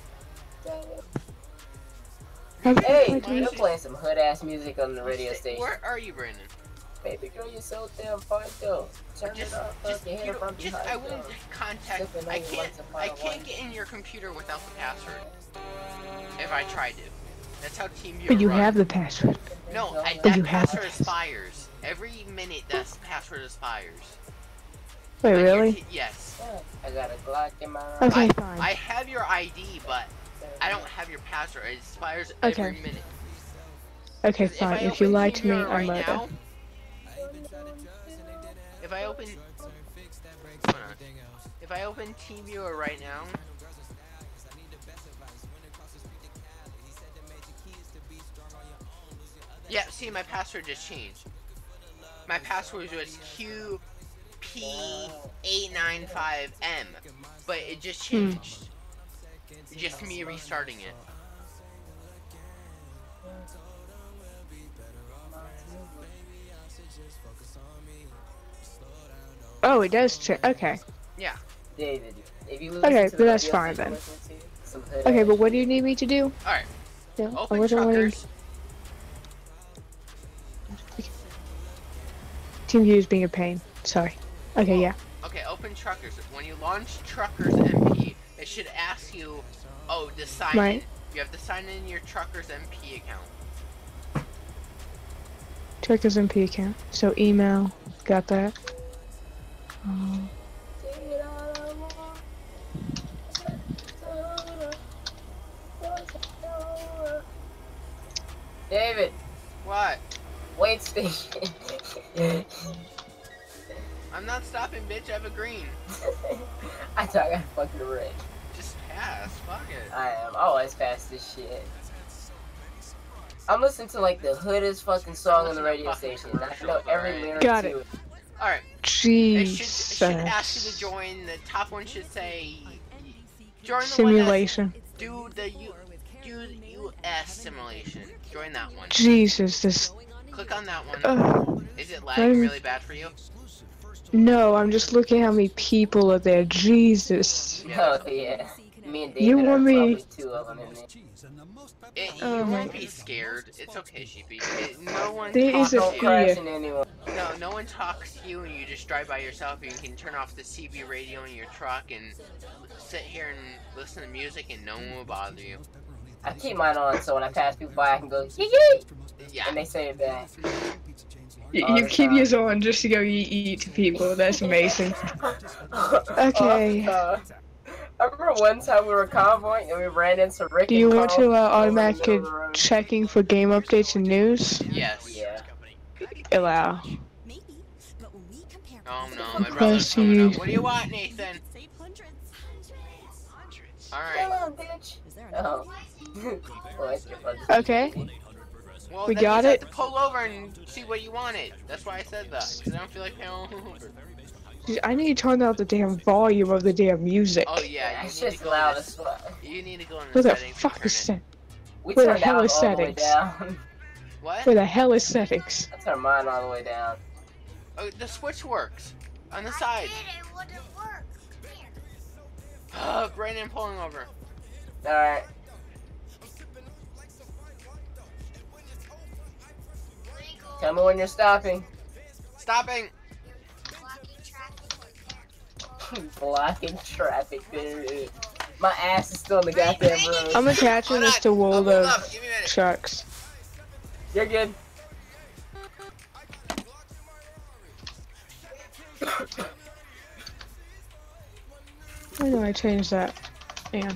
Hey, you're playing some hood ass music on the radio station. Where are you, Brandon? Baby girl, you're so damn fine though. Turn Just, it off, just, fucking hit you it from don't, just, behind. I won't contact. Sipping I on can't. once upon I a can't one. get in your computer without the password. If I try to, that's how TeamViewer But you runs. have the password. No, I, But that you have password it. expires every minute. That password expires. Wait, On your really? t- yes. I got a Glock in my eye. Okay, I, fine. I have your I D, but I don't have your password. It expires Okay. every minute. Okay, 'Cause fine. I If you open lie to me, TeamViewer I'm right murder. now, if I open, hold on. If I open TeamViewer right now, yeah. See, my password just changed. My password was Q P eight nine five M, but it just changed. It's just me restarting it. Oh, it does change. Okay. Yeah. David, if you listen Okay, to but the that's radio fine station then. I listen to, some hood Okay, ass but what do shit. you need me to do? Alright. Yeah, I Open wasn't wanting- Truckers. TeamViewer is being a pain. Sorry. Okay, yeah. Okay, open Truckers. When you launch Truckers M P, it should ask you, oh, to sign Right. in. You have to sign in your Truckers M P account. Truckers M P account. So email. Got that. Um, David, What? wait station. I'm not stopping, bitch. I have a green. I thought I got fucking red. Just pass. Fuck it. I am always fast as shit. I'm listening to like the hoodest fucking song on the radio Fucking station. I know commercials, every alright. lyric Got to it. it. Alright. It should, it Jesus. should ask you to join. The top one should say, join the Simulation. one that's do the U, do the U S simulation. Join that one. Jesus, this. Click on that one. Ugh. Is it lagging I'm- really bad for you? No, I'm just looking how many people are there. Jesus. Oh yeah. Me and David You are want me- probably two of them in there. It, you Um, won't be scared. It's okay, Sheepy. It, no one There talks is a to Don't you. crash fear. into anyone. No, no one talks to you, and you just drive by yourself. And you can turn off the C B radio in your truck and sit here and listen to music, and no one will bother you. I keep mine on so when I pass people by I can go yee yee Yeah. and they say it back. You, All you the keep time. yours on just to go eat, eat to people. That's amazing. Okay. Oh, uh, I remember one time we were convoying and we ran into Rick. Do you and want Carl to uh, over in the automatic middle of the road. checking for game updates and news? Yes. Yeah. Allow. Maybe, but when we compare Oh no, prices my of brother's coming up. Proceed. What do you want, Nathan? save hundreds. Come Alright. on, bitch. Is there another? Oh. Well, that's your brother's Okay. baby. Well, We that got means I have it. to pull over and see what you wanted. That's why I said that. Because I don't feel like paying over. Dude, I need to turn down the damn volume of the damn music. Oh yeah, you That's need just to go loud in as fuck. the, You need to go in the Where the settings and fuck turn is it. set? We Where the turned hell ours is all the way settings? down. What? Where the hell is settings? I turned mine all the way down. Oh, the switch works. On the side. It wouldn't work. Uh, Brandon pulling over. Alright. Tell me when you're stopping. Stopping. Blocking traffic, dude. My ass is still in the goddamn road. I'm attaching Hold this on. to I'll World move of up. Give me a minute. Trucks. You're good. Why do I change that? Damn.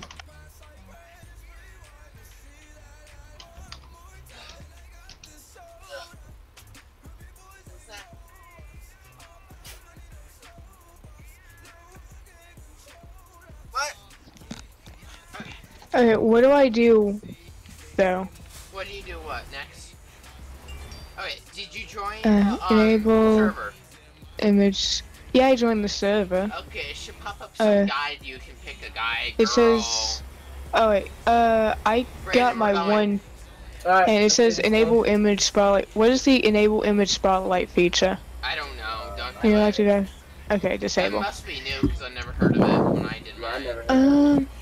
What? Okay, what do I do, though? What do you do? What next? Okay, did you join Uh, the um, enable- server? Image. Yeah, I joined the server. Okay, it should pop up some Uh, guide. You can pick a guy, girl. It says, Oh wait, uh, I got Brandon, my we're going. one, Alright, and it let's says do this enable one. image spotlight. What is the enable image spotlight feature? I don't know. Don't You do know it. what to do? Okay, It disable. must be new because I never heard of it when I did No, I mine. never heard of it. Um.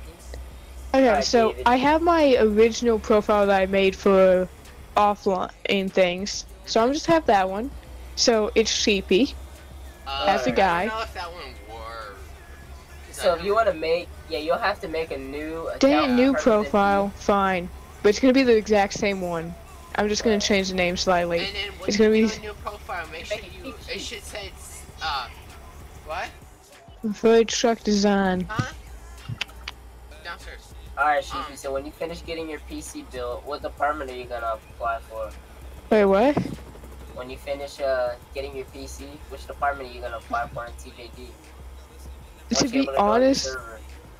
Okay, Alright, so David. I have my original profile that I made for offline things. So I'm just have that one. So it's Sheepy. Uh, That's a guy. I don't know if that one works. So if you want to make, yeah, you'll have to make a new account. Dang, new permanent profile, fine. But it's gonna be the exact same one. I'm just gonna change the name slightly. And then when It's you gonna do be a new profile, make sure you. It should say it's uh, what? Void Truck Design. Huh? Downstairs. Alright, Sheepy, Um. so when you finish getting your P C built, what department are you gonna apply for? Wait, what? When you finish uh, getting your P C, which department are you gonna apply for in T J D? To Once you're be able to go to the honest, server.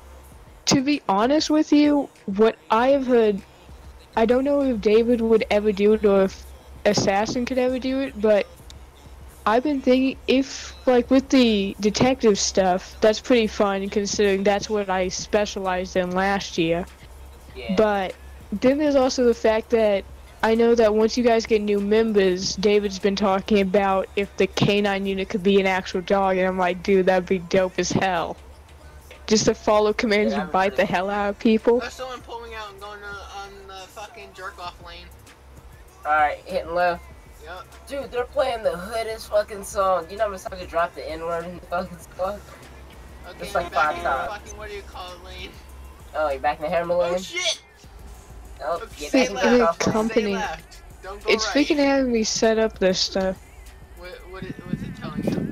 to be honest with you, what I have heard, I don't know if David would ever do it or if Assassin could ever do it, but I've been thinking if, like, with the detective stuff, that's pretty fun considering that's what I specialized in last year. Yeah. But then there's also the fact that I know that once you guys get new members, David's been talking about if the canine unit could be an actual dog, and I'm like, dude, that'd be dope as hell. Just to follow commands Yeah, and that'd be bite the pretty hell out of people. There's someone pulling out and going uh, on the fucking jerk off lane. Alright, hitting left. Yep. Dude, they're playing the hoodest fucking song. You know how much time to drop the N-word in the fucking song? Okay, Just like back five in the times. fucking, what do you call it, lane? Oh, you're back in the Hammer Oh lane? shit! Oh, Okay, get stay back in left. the left. off lane. Company. Stay left. Don't go It's right. freaking having me set up this stuff. What, what, is, what's it telling you?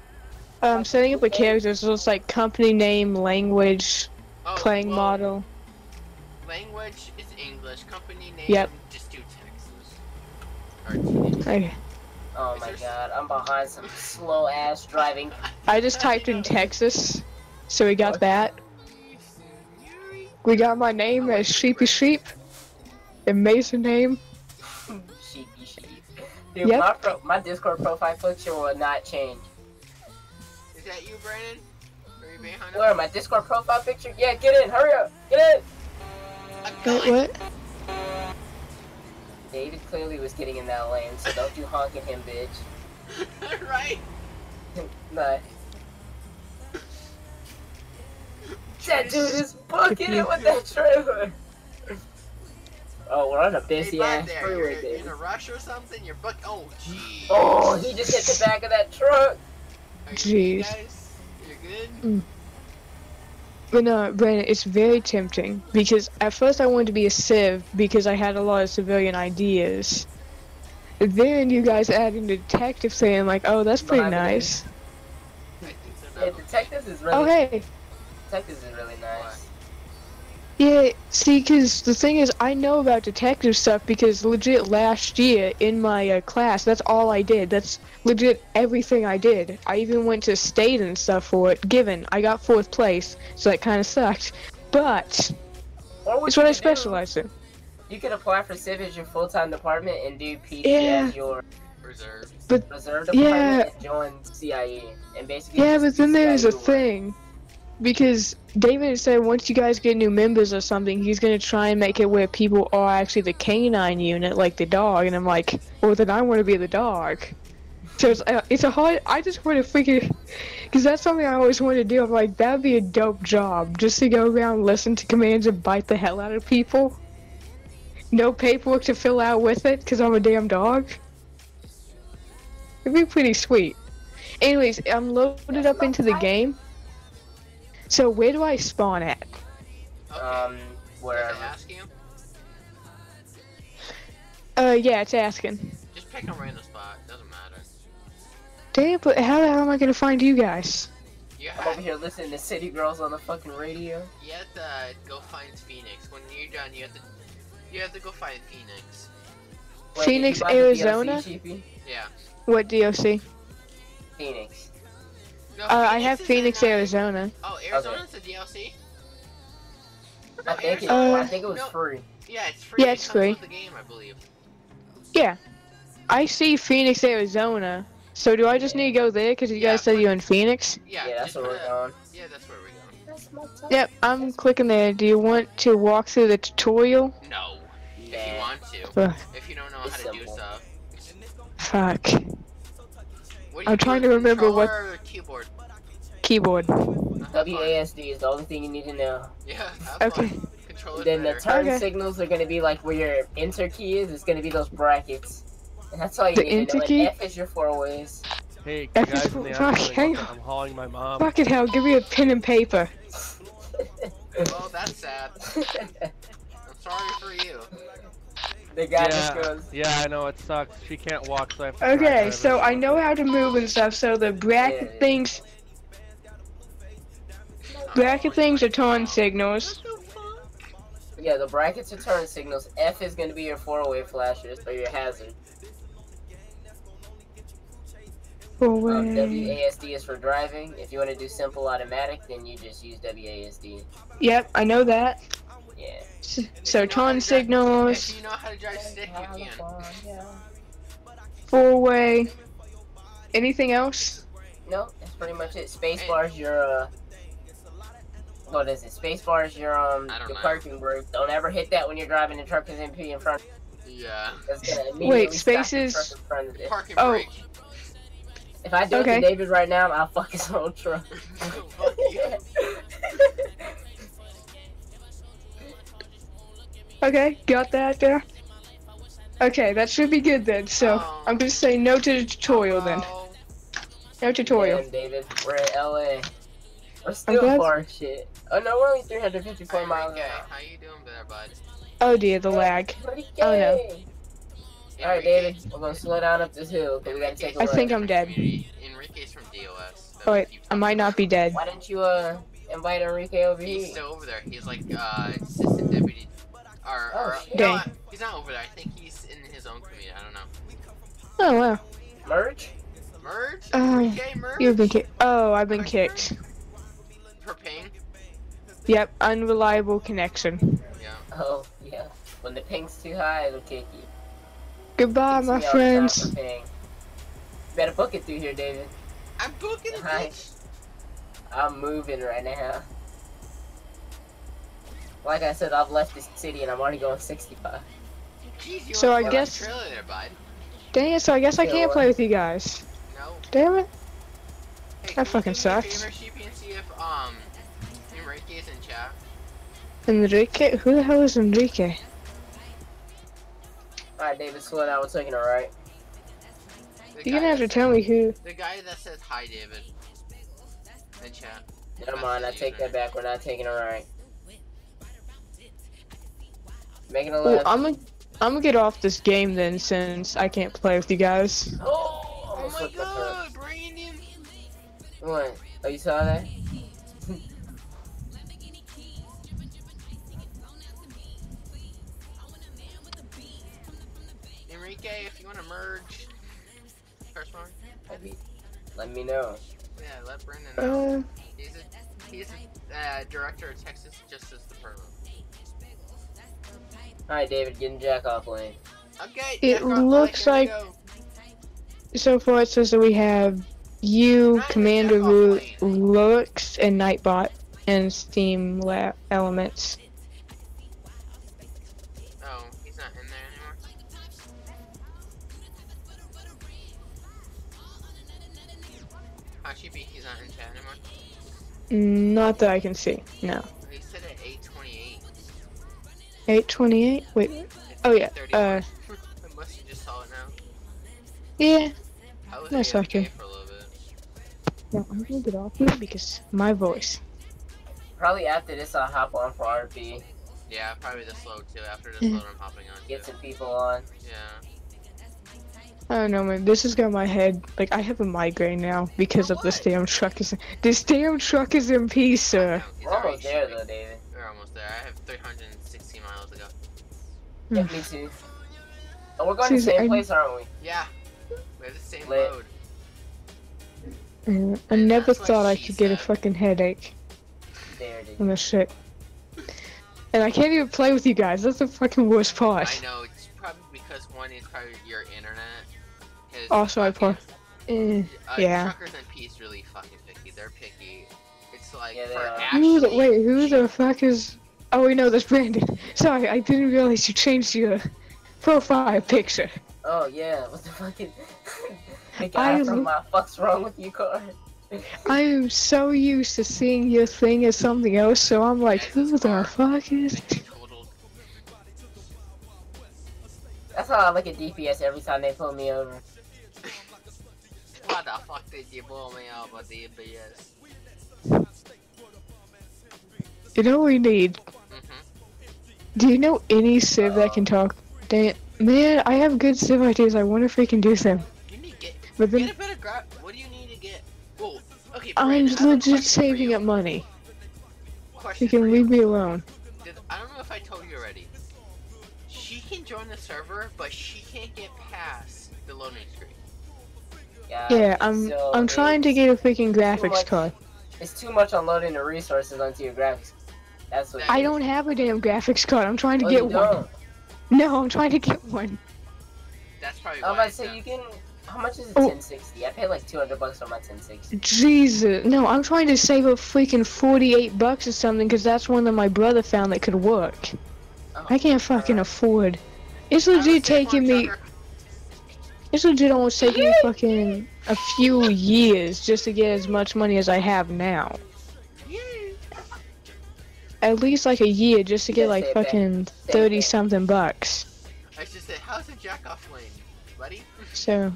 Um, setting up a character, so it's like company name, language, Oh, playing well, model. Language is English. Company name, Yep. just do Texas. Or T D. Okay. Oh Is my there s- god, I'm behind some slow ass driving. I just typed in Texas, so we got that. We got my name as Sheepy Sheep. Amazing name. Sheepy sheep. Dude, Yep. my, pro my Discord profile picture will not change. Is that you, Brandon? Are you behind Where, us? my Discord profile picture? Yeah, get in, hurry up, get in! A Wait, gun. what? David clearly was getting in that lane, so don't you honk at him, bitch. Right? Nah. That dude is booking it with that trailer. Oh, we're on a busy hey, ass bud there, freeway, you're, David. in a rush or something? You're book. Oh, jeez. Oh, he just hit the back of that truck. Are you Jeez. good, guys? You're good? But no, Brandon, it's very tempting because at first I wanted to be a civ because I had a lot of civilian ideas. Then you guys adding the detective saying like, oh, that's pretty Behind me. nice. I think so. Yeah, No. detectives is really, Oh, hey. detectives is really nice. Yeah, see, because the thing is, I know about detective stuff because legit last year in my uh, class, that's all I did. That's legit everything I did. I even went to state and stuff for it. Given, I got fourth place, so that kind of sucked. But, Or it's you what I could do, specialize in. You could apply for Civ as your full-time department and do P C Yeah. as your Reserve. reserve department Yeah. and join C I E. And basically Yeah, just but then do there's a C I E work. thing. Because David said once you guys get new members or something, he's gonna try and make it where people are actually the canine unit, like the dog. And I'm like, well, then I want to be the dog. So it's, uh, it's a hard. I just want to freaking, because that's something I always wanted to do. I'm like, that'd be a dope job, just to go around, listen to commands, and bite the hell out of people. No paperwork to fill out with it, because I'm a damn dog. It'd be pretty sweet. Anyways, I'm loaded up into the game. So where do I spawn at? Okay. Um, Does wherever. it ask you? Uh, yeah, it's asking. Just pick a random spot. Doesn't matter. Damn, but how the hell am I gonna find you guys? You I'm over have, here listening to City Girls on the fucking radio. you have to uh, go find Phoenix. When you're done, you have to you have to go find Phoenix. Wait, Phoenix, did you buy the D L C, Arizona? Sheepy? Yeah. What D O C? Phoenix. No, Uh, I have is Phoenix, in, uh, Arizona. Oh, Arizona's a D L C? I think it. Uh, I think it was no, free. Yeah, it's free. Yeah, It it's comes free. with the game, I believe. Yeah. I see Phoenix, Arizona. So do I just need to go there? Because you Yeah, guys said but- you're in Phoenix? Yeah, Yeah, that's just where put we're a- going. Yeah, that's where we're going. Yep, I'm clicking there. Do you want to walk through the tutorial? No. If you Nah. want to. Ugh, If you don't know It's how to do simple. stuff. fuck. What do you I'm do trying with to remember what- controller or keyboard? Keyboard. Uh, W fine. A S D is the only thing you need to know. Yeah, have Okay. fun. Controller's Then the better. turn Okay. signals are gonna be like where your enter key is. It's gonna be those brackets. And that's all you The need to enter know. key? And F is your four ways. Hey, F is guys in for- the fuck, outgoing, hang look, on. I'm hauling my mom. Fucking hell, give me a pen and paper. Well, that's sad. I'm sorry for you. The guy just Yeah, goes. yeah, I know, it sucks. She can't walk, so I have to drag her Okay, so everywhere. I know how to move and stuff, so the bracket Yeah. things bracket things are turn signals. Yeah, the brackets are turn signals. F is gonna be your four-way flashers or your hazard. Um, W Forward. A S D is for driving. If you want to do simple automatic, then you just use W A S D. Yep, I know that. Yeah. S- So If you know how to turn drive- signals, If you know how to drive stick, you can. four way. Anything else? No, that's pretty much it. Spacebar is your uh. What is it? Spacebar is your um I don't your know. parking brake. Don't ever hit that when you're driving the truck is M P in front. Yeah. That's gonna immediately Wait, stop the spaces- truck in front of it. Parking Oh. brake. If I do Okay. it to David right now, I'll fuck his whole truck. Fuck you. Okay, got that there. Okay, that should be good then. So Oh. I'm gonna say no to the tutorial then. Oh, No tutorial. Damn, David, we're in L A. We're still glad- far as shit. Oh no, we're only three hundred fifty-four Hey, miles Enrique, an hour. how you doing there, bud? Oh dear, the lag. Pretty Oh, no. gay. Alright, David, we're gonna slow down up this hill because we gotta take a I look. think I'm dead. Enrique's from D O S. Oh wait, I might not be dead. Why didn't you uh invite Enrique over He's here? still over there. He's like uh assistant deputy. Or, or Oh, shit. no, Dang. he's not over there. I think he's in his own community. I don't know. Oh wow. Merge? Merge? Oh, Enrique merge? You've been kicked. Oh, I've been kicked. For ping? Yep, unreliable connection. Yeah. Oh, yeah. When the ping's too high, it'll kick you. Goodbye, Kicks my me all the time friends. for ping. You better book it through here, David. I'm booking a Hi. bitch. I'm moving right now. Like I said, I've left this city and I'm already going sixty-five. Jeez, you So wanna I play guess- that trailer there, bud. Dang it, so I guess I Yeah, can't what? play with you guys. No. Damn it. Hey, That can you fucking do me a sucks. favor, Sheepy, and see if um Enrique's in chat? Enrique? Who the hell is Enrique? Alright, David, slow down. We're taking it right. The You're guy gonna have to that tell me who. says- The guy that says hi, David. In chat. Never mind, I That's take the that back. We're not taking it right. Making a Oh, left. I'm gonna, I'm gonna get off this game then, since I can't play with you guys. Oh, Oh almost my flipped my truck. god, Brandon! What? Oh, you saw that? Enrique, if you wanna merge, first one. Let me, let me know. Yeah, let Brandon know. Uh, He's a, he's a uh, director of Texas Justice Department. Alright, David, get in jack off lane. Okay, It Jack off looks lane, here like- we go. so far it says that we have you, Not in the Commander jack-off Ru- lane. Lux, and Nightbot, and Steam La- Elements. Oh, he's not in there anymore. Hachibi, he's not in chat anymore. Not that I can see. No. He said at eight twenty-eight. eight twenty-eight? Wait. It's Oh, yeah, eight thirty-one. uh, Unless you just saw it now. Yeah. I was No, A F K second. for a little bit. No, I'm gonna get off here because my voice. Probably after this, I'll hop on for R P. Yeah, probably this load too. After this Yeah. load, I'm hopping on Get too. some people on. Yeah. I don't know, man. This has got my head. Like, I have a migraine now because For of this what? damn truck. Is This damn truck is in peace, sir. No, he's We're already almost there, shooting. though, David. We're almost there. I have three hundred sixty miles to go. Yeah, Hmm. me too. Oh, we're going to the Susan, same I- place, aren't we? Yeah. We have the same Lit. load. Uh, I And never that's what thought I she could get a said. fucking headache There, dude. from this shit. And I can't even play with you guys. That's the fucking worst part. I know, it's probably because one is probably your internet. 'Cause Also, I fucking- pro- Eh, uh, yeah. Truckers and Peace really fucking picky. They're picky. It's like Yeah, they for are. Who the, Ashley. wait, who she- the fuck is? Oh wait, no, that's Brandon. Sorry, I didn't realize you changed your profile picture. Oh yeah, what the fucking the I guy from lo- my fuck's wrong with you card. I am so used to seeing your thing as something else, so I'm like, Yeah, it's who this the car. fuck is? Like, they totaled. That's how I look at D P S every time they pull me over. What the fuck did you pull me over, D B S? You know what we need? Mm-hmm. Do you know any civ that can talk? Dang it. Man, I have good civ ideas. I wonder if we can do them. You need to get, But then get a better grab. What do you need to get? Whoa. Okay, I'm Brandon, I have a legit question for saving you. up money. Question You for can leave me alone. Did, I don't know if I told you already. She can join the server, but she can't get past the loading screen. Yeah, Yeah, I'm so I'm trying to it's get a freaking too graphics much- card. It's too much unloading the resources onto your graphics. That's what. it I is. don't have a damn graphics card. I'm trying to Oh, get you one. don't? No, I'm trying to get one. That's probably I'm why. about to it's say not- you can. How much is a Oh. ten sixty? I paid like two hundred bucks on my ten sixty. Jesus. No, I'm trying to save up freaking forty-eight bucks or something because that's one that my brother found that could work. Oh, I can't fucking alright. afford. It's I was legit safe on taking me. trucker. It's legit almost taking me fucking a few years just to get as much money as I have now. Yay. At least like a year just to get Yeah, like same thing. fucking Same thirty thing. something bucks. I should say, how's the jack off lane, buddy? So.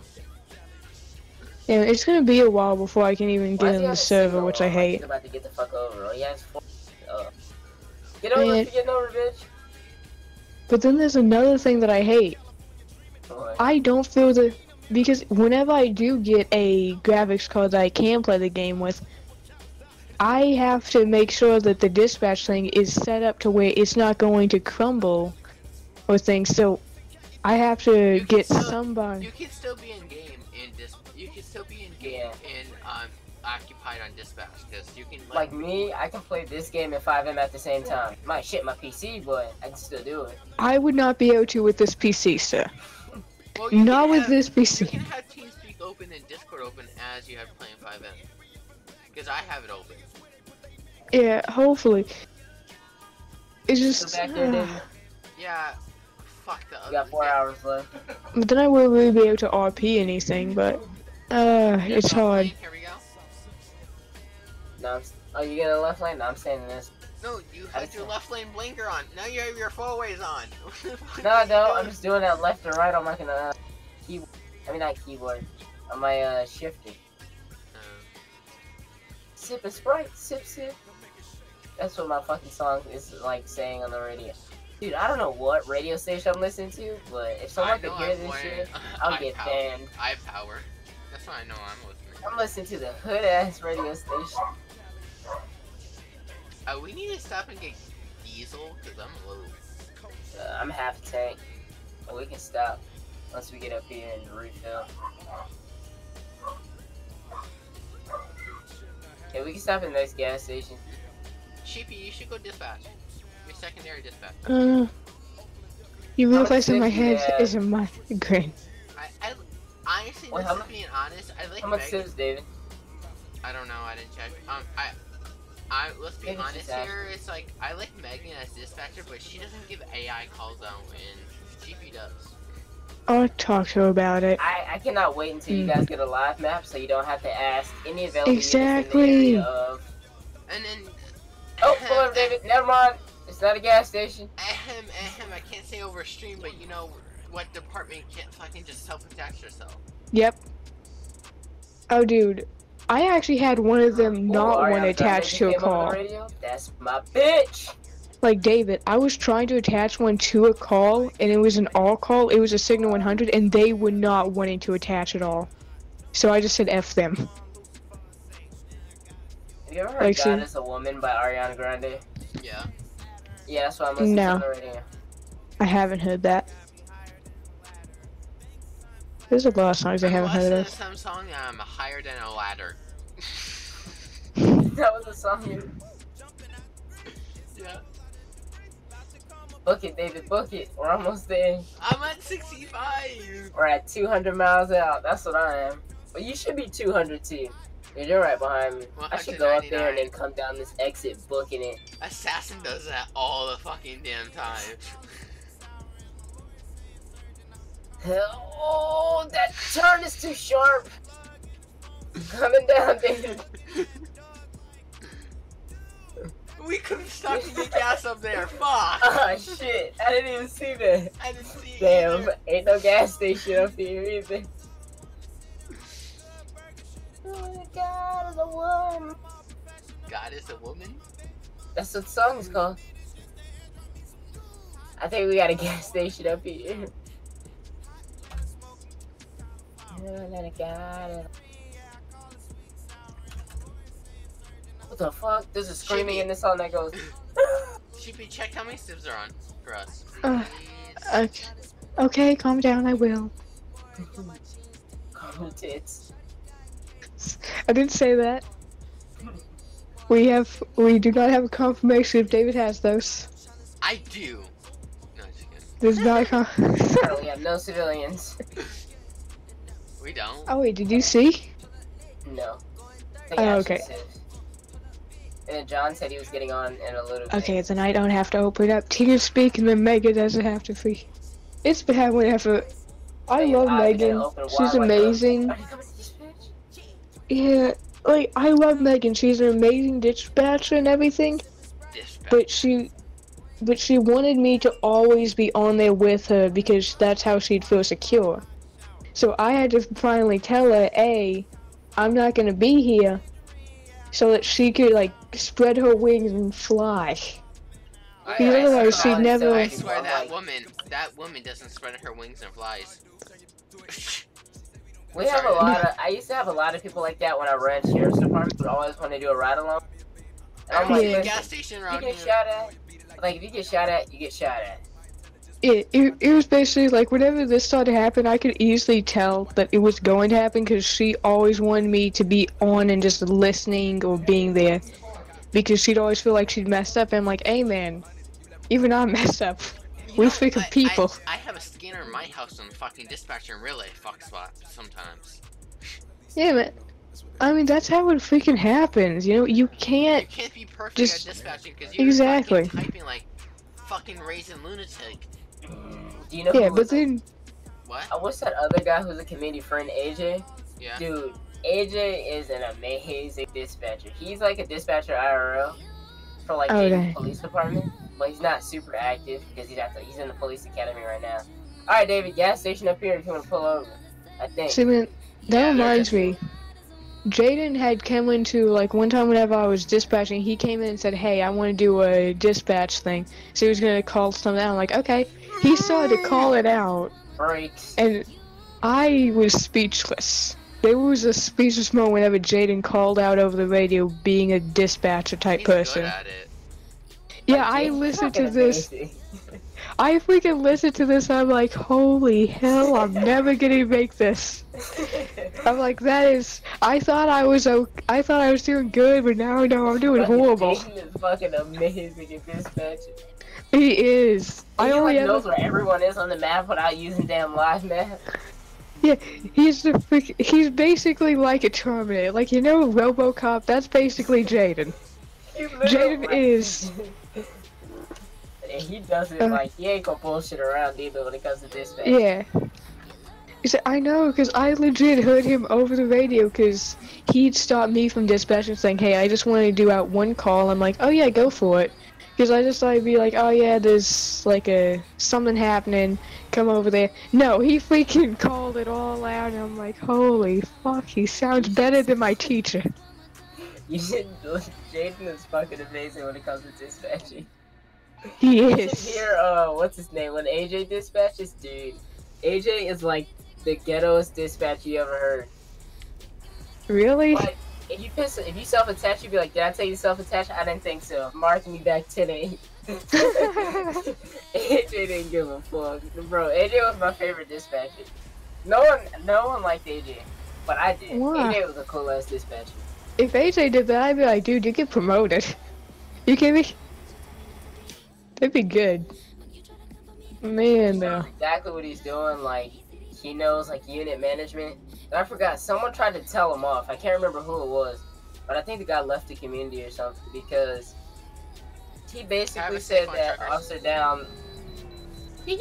Yeah, it's gonna be a while before I can even Why get does in he have the a server, signal which I on? Like hate. he's about to get the fuck over. Oh, he has four. Oh. Get over Man. if you're getting over, bitch. But then there's another thing that I hate. Boy. I don't feel the because whenever I do get a graphics card that I can play the game with, I have to make sure that the dispatch thing is set up to where it's not going to crumble or things. So I have to You can get still- somebody. You can still be in game in dis. You can still be in game Yeah. in um occupied on dispatch because you can Like me, I can play this game and five M at the same time. Might shit my P C, but I can still do it. I would not be able to with this P C, sir. Well, you Not can with have- this P You C. can have TeamSpeak open and Discord open as you have playing five M. Because I have it open. Yeah, hopefully. It's So just. back there, David. Yeah. Fuck the other. You got four hours left. But then I wouldn't really be able to R P anything, but uh, it's hard. Here we go. No, I'm, oh, you getting a left lane? No, I'm staying in this. No, you I had see. your left lane blinker on. Now you have your four ways on. No, I don't. I'm just doing that left and right on my uh, keyboard. I mean, not keyboard. On my uh, shifter. Sip a Sprite, sip, sip. That's what my fucking song is like saying on the radio. Dude, I don't know what radio station I'm listening to, but if someone I could know hear I'm this wearing shit, I'll eye get power. banned. Eye power. That's why I know I'm listening. I'm listening to the hood ass radio station. Uh, we need to stop and get diesel because I'm low. Uh, I'm half tank. But we can stop once we get up here and refill. Yeah, we can stop at the next gas station. Sheepy, you should go dispatch. Your secondary dispatch. Uh, you How realize much in my tips do you head have? is a migraine. I, I honestly, Wait, this how is much- being honest. I like How much Meg- tips, David? I don't know. I didn't check. Um, I, I let's be Maybe she's honest asking. here. It's like I like Megan as dispatcher, but she doesn't give A I calls out, and Sheepy does. I'll talk to her about it. I, I cannot wait until you Mm. guys get a live map so you don't have to ask any available units in Exactly. the area of... And then. Oh, pull over, David. Never mind. It's not a gas station. Ahem, ahem. I can't say over stream, but you know what department can't fucking just self-attach herself. Yep. Oh, dude. I actually had one of them Oh, not Ariana want Grande attached to a came on the call. radio? That's my bitch. Like, David, I was trying to attach one to a call, and it was an all call. It was a Signal one hundred, and they were not wanting to attach at all. So I just said F them. Have you ever heard Like, God see- is a Woman by Ariana Grande? Yeah. Yeah, that's what I'm listening No. to on the radio. I haven't heard that. There's a lot of songs I haven't I'm heard listening of. to some song. I'm higher than a ladder. That was a song you... Yeah. Book it, David, book it. We're almost there. I'm at sixty-five. We're at two hundred miles out. That's what I am. But you should be two hundred too. Yeah, you're right behind me. one I should hundred go up there and ninety-nine. then come down this exit booking it. Assassin does that all the fucking damn time. Oh, that turn is too sharp. Coming down, David. We could have stopped to get gas up there. Fuck. Ah, shit. I didn't even see that. I didn't see it. Damn, either. ain't no gas station up here either. Oh, God is a woman. God is a woman? That's what the song is called. I think we got a gas station up here. What the fuck? There's a screaming Chibi. in the song that goes. Sheepy, check how many sibs are on for us. Uh, please. okay. Okay, calm down. I will. Calm tits. I didn't say that. We have. We do not have a confirmation if David has those. I do. No, just kidding. There's not a con- We have no civilians. We don't. Oh wait, did you see? No. Oh, okay. And then John said he was getting on in a little bit. Okay, then I don't have to open up TeamSpeak, and then Megan doesn't have to free. It's been having effort. I Megan, love I'm Megan. gonna open She's wide, wide amazing. open. Are you coming to dispatch? Yeah, like I love Megan. She's an amazing dispatcher and everything. Dispatch. But she, but she wanted me to always be on there with her because that's how she'd feel secure. So I had to finally tell her, A, I'm not gonna be here, so that she could like spread her wings and fly. I, Because I otherwise swear- she'd never. I swear that woman, that woman doesn't spread her wings and flies. We have a lot of. I used to have a lot of people like that when I ran sheriff's department. Would always want to do a ride along. And I'm I like, see a listen, gas station you around get here. shot at. Like if you get shot at, you get shot at. It, it, it was basically like whenever this started to happen, I could easily tell that it was going to happen because she always wanted me to be on and just listening or being there because she'd always feel like she'd messed up. And I'm like, hey man, even I messed up. You We know, think of I- people. I, I have a scanner in my house and fucking dispatcher and relay fuck spot sometimes. Yeah, man. I mean, that's how it freaking happens. You know, you You can't. can't be perfect Just- at dispatching because you're Exactly. fucking typing like fucking raisin lunatic. Do you know? Yeah, who but was, then. What? uh, what's that other guy who's a community friend, A J? Yeah. Dude, A J is an amazing dispatcher. He's like a dispatcher I R L for like Okay. the police department, but he's not super active because he's at the, he's in the police academy right now. All right, David, gas station up here if you want to pull over. I think. See, man, that Yeah, reminds they're- me. Jaden had come into, like, one time whenever I was dispatching, he came in and said, hey, I want to do a dispatch thing. So he was going to call something out. I'm like, okay. He started to call it out, Brakes. and I was speechless. There was a speechless moment whenever Jaden called out over the radio being a dispatcher type He's person. good at it. Yeah, I He's listened to fucking this. amazing. I freaking listened to this. I'm like, holy hell, I'm never going to make this. I'm like, that is. I thought I was okay. I thought I was doing good, but now I know I'm doing Fucking horrible. Jason is fucking amazing at dispatching. He is. I He only like ever. knows where everyone is on the map without using damn live map. Yeah, he's the freak. He's basically like a Terminator. Like, you know, RoboCop. That's basically Jaden. He literally, Jaden like- is. And he does it Uh, like he ain't gonna bullshit around either when it comes to dispatch. Yeah. He said, I know, because I legit heard him over the radio, because he'd stop me from dispatching saying, hey, I just want to do out one call. I'm like, oh yeah, go for it. Because I just thought he'd be like, oh yeah, there's like a something happening, come over there. No, he freaking called it all out, and I'm like, holy fuck, he sounds better than my teacher. You should. Jaden is fucking amazing when it comes to dispatching. He You should is. hear uh what's his name when A J dispatches, dude. A J is like the ghettoest dispatch you ever heard. Really? Like if you piss, if you self-attach, you'd be like, did I tell you self-attach? I didn't think so. Mark me back ten eight. A J didn't give a fuck, bro. A J was my favorite dispatcher. No one, no one liked A J, but I did. Why? A J was a cool ass dispatcher. If A J did that, I'd be like, dude, you get promoted. You kidding me? That'd be good. Man, though. Exactly what he's doing. Like he knows like unit management. And I forgot, someone tried to tell him off. I can't remember who it was, but I think the guy left the community or something because he basically said that Officer Down. You're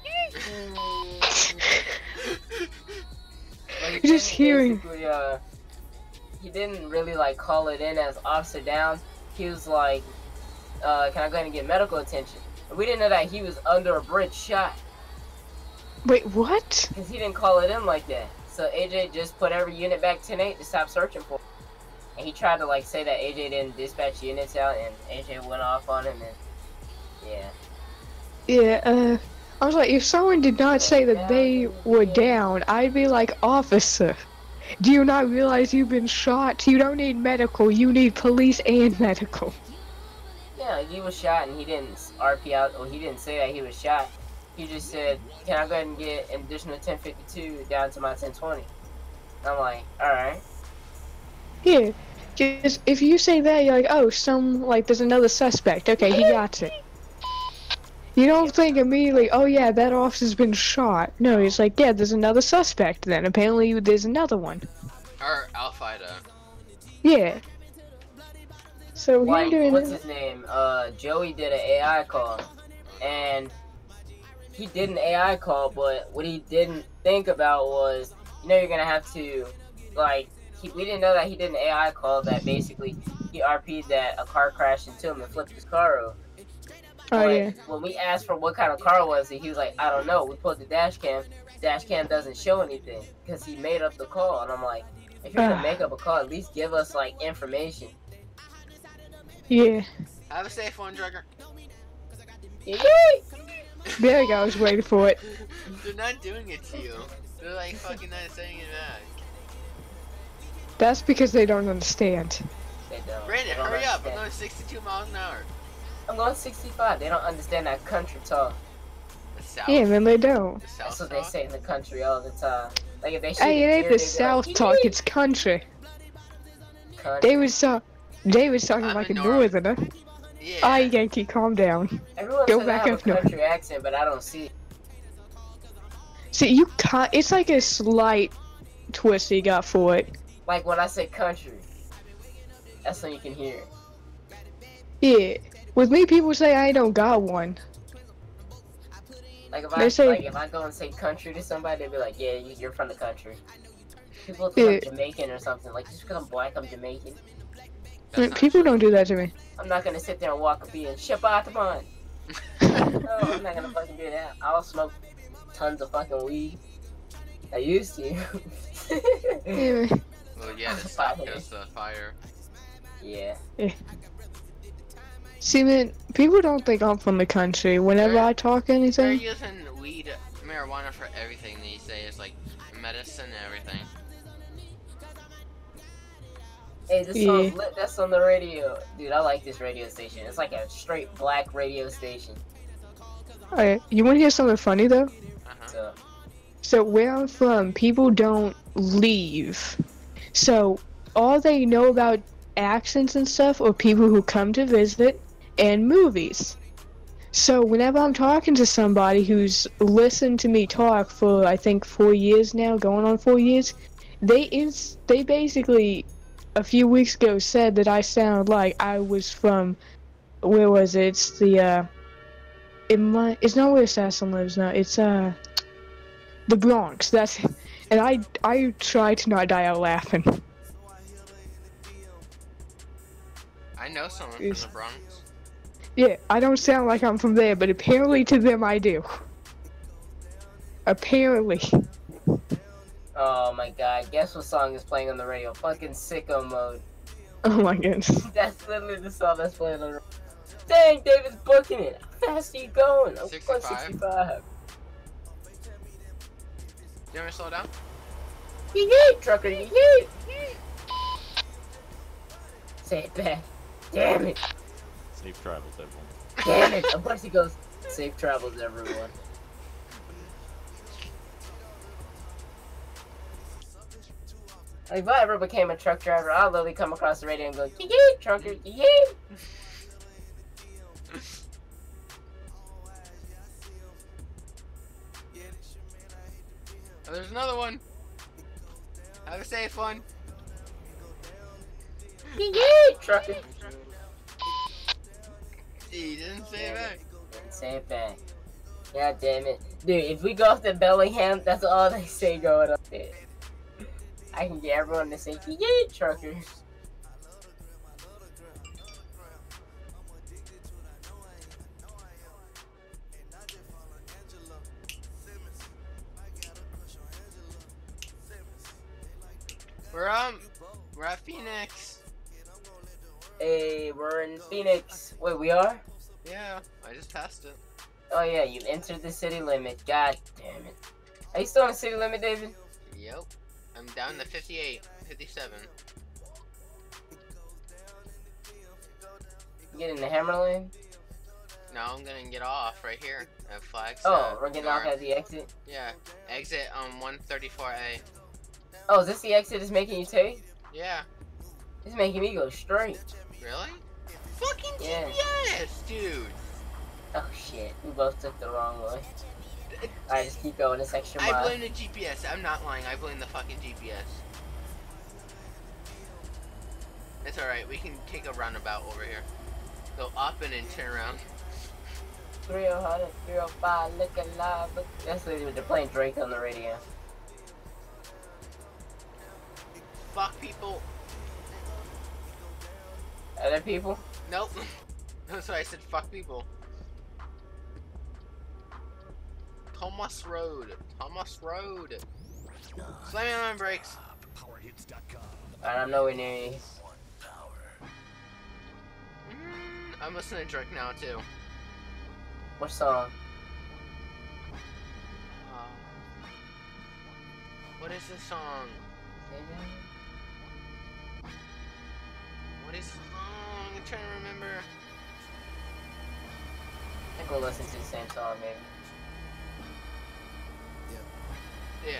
just hearing. Uh, he didn't really like call it in as Officer Down. He was like, uh, "Can I go ahead and get medical attention?" And we didn't know that he was under a bridge shot. Wait, what? Because he didn't call it in like that. So A J just put every unit back ten eight to stop searching for him. And he tried to like say that A J didn't dispatch units out, and A J went off on him, and yeah. Yeah, uh, I was like, if someone did not say that they were down, I'd be like, officer, do you not realize you've been shot? You don't need medical, you need police and medical. Yeah, he was shot and he didn't R P out, or he didn't say that he was shot. He just said, can I go ahead and get an additional ten fifty-two down to my ten twenty? I'm like, alright. Yeah, just if you say that, you're like, oh, some, like, there's another suspect. Okay, he got it. You don't think immediately, oh yeah, that officer's been shot. No, he's like, yeah, there's another suspect then. Apparently there's another one. Or Al-Qaeda. Yeah. So like, doing what's it. his name? Uh, Joey did an A I call, and he did an A I call, but what he didn't think about was, you know, you're gonna have to, like, he, we didn't know that he did an A I call that basically he R P'd that a car crashed into him and flipped his car over. Oh, but yeah. When we asked for what kind of car was it, he was like, I don't know. We pulled the dash cam. The dash cam doesn't show anything because he made up the call. And I'm like, if you're gonna make up a call, at least give us like information. Yeah. Have a safe one, Drugger. There we go, I was waiting for it. They're not doing it to you. They're like fucking not saying it back. That's because they don't understand. They don't. Brandon, They don't hurry up. understand. I'm going sixty-two miles an hour. I'm going sixty-five. They don't understand that country talk. The South. Yeah, man, they don't. The South That's what talk? they say in the country all the time. Like if they shoot Hey, a it ain't deer, the they be South like, talk, it's country. country. David's, uh, David's talking I'm like a in North. northerner. Yeah. Aye, Yankee, calm down. Everyone Go says back I have up a north. country accent, but I don't see it. See, you can't, it's like a slight twist you got for it. Like when I say country, that's when you can hear it. Yeah. With me, people say I don't got one. Like if They I say- like if I go and say country to somebody, they'd be like, "Yeah, you- you're from the country." People think Yeah. I'm Jamaican or something. Like just because I'm black, I'm Jamaican. I mean, people don't do that to me. I'm not gonna sit there and walk up and Shabbat man. No, I'm not gonna fucking do that. I'll smoke tons of fucking weed. I used to. Yeah. Well, yeah, the South goes to fire. Yeah. Yeah. See, man, people don't think I'm from the country. Whenever They're- I talk They're anything, using weed, marijuana for everything these days, like medicine and everything. Hey, this Yeah. song's lit. That's on the radio. Dude, I like this radio station. It's like a straight black radio station. Alright, you want to hear something funny though? Uh-huh. So, So where I'm from, people don't leave. So all they know about accents and stuff are people who come to visit and movies. So whenever I'm talking to somebody who's listened to me talk for I think four years now, going on four years, they ins they basically a few weeks ago said that I sound like I was from, where was it? It's the uh, it might it's not where Assassin lives now. It's uh. The Bronx, that's, and I I try to not die out laughing. I know someone Is- from the Bronx. Yeah, I don't sound like I'm from there, but apparently to them I do. Apparently. oh my god, guess what song is playing on the radio? Fucking Sicko Mode. Oh my goodness. That's literally the song that's playing on the radio. Dang, David's booking it. How fast are you going? I'm going sixty-five. sixty-five. You want me to slow down? Yee yee, trucker, yee yee. Say it back. Damn it. Safe travels, everyone. Damn it. Of course he goes, safe travels, everyone. Like, if I ever became a truck driver, I'll literally come across the radio and go, yee yee, trucker, yee yee. Oh, there's another one. Have a safe one. Yeah, trucker. He didn't say it back. Didn't say it back. God damn it. Dude, if we go off to Bellingham, that's all they say going up there. I can get everyone to say, yeah, trucker. We're um, we're at Phoenix. Hey, we're in Phoenix. Wait, we are? Yeah, I just passed it. Oh yeah, you entered the city limit. God damn it. Are you still on the city limit, David? Yep. I'm down to fifty-eight, fifty-seven. Get in the Hammerlane? No, I'm gonna get off right here at Flagstaff. Oh, we're getting North. off at the exit? Yeah, exit um one thirty-four A. Oh, is this the exit that's making you take? Yeah. It's making me go straight. Really? Fucking Yeah. G P S, dude. Oh shit, we both took the wrong way. Alright, just keep going, this extra mile. I blame the G P S. I'm not lying. I blame the fucking G P S. It's alright. We can take a roundabout over here. Go up and then turn around. three oh, three oh five, look alive. Look. That's what they're playing Drake on the radio. Fuck people. Other people? Nope. That's why I said fuck people. Thomas Road. Thomas Road. Slamming on my brakes. Alright, I'm nowhere near you. Mm, I'm listening to Drake now too. What song? Uh, what is this song? What is the song? I'm trying to remember. I think we'll listen to the same song, maybe. Yeah.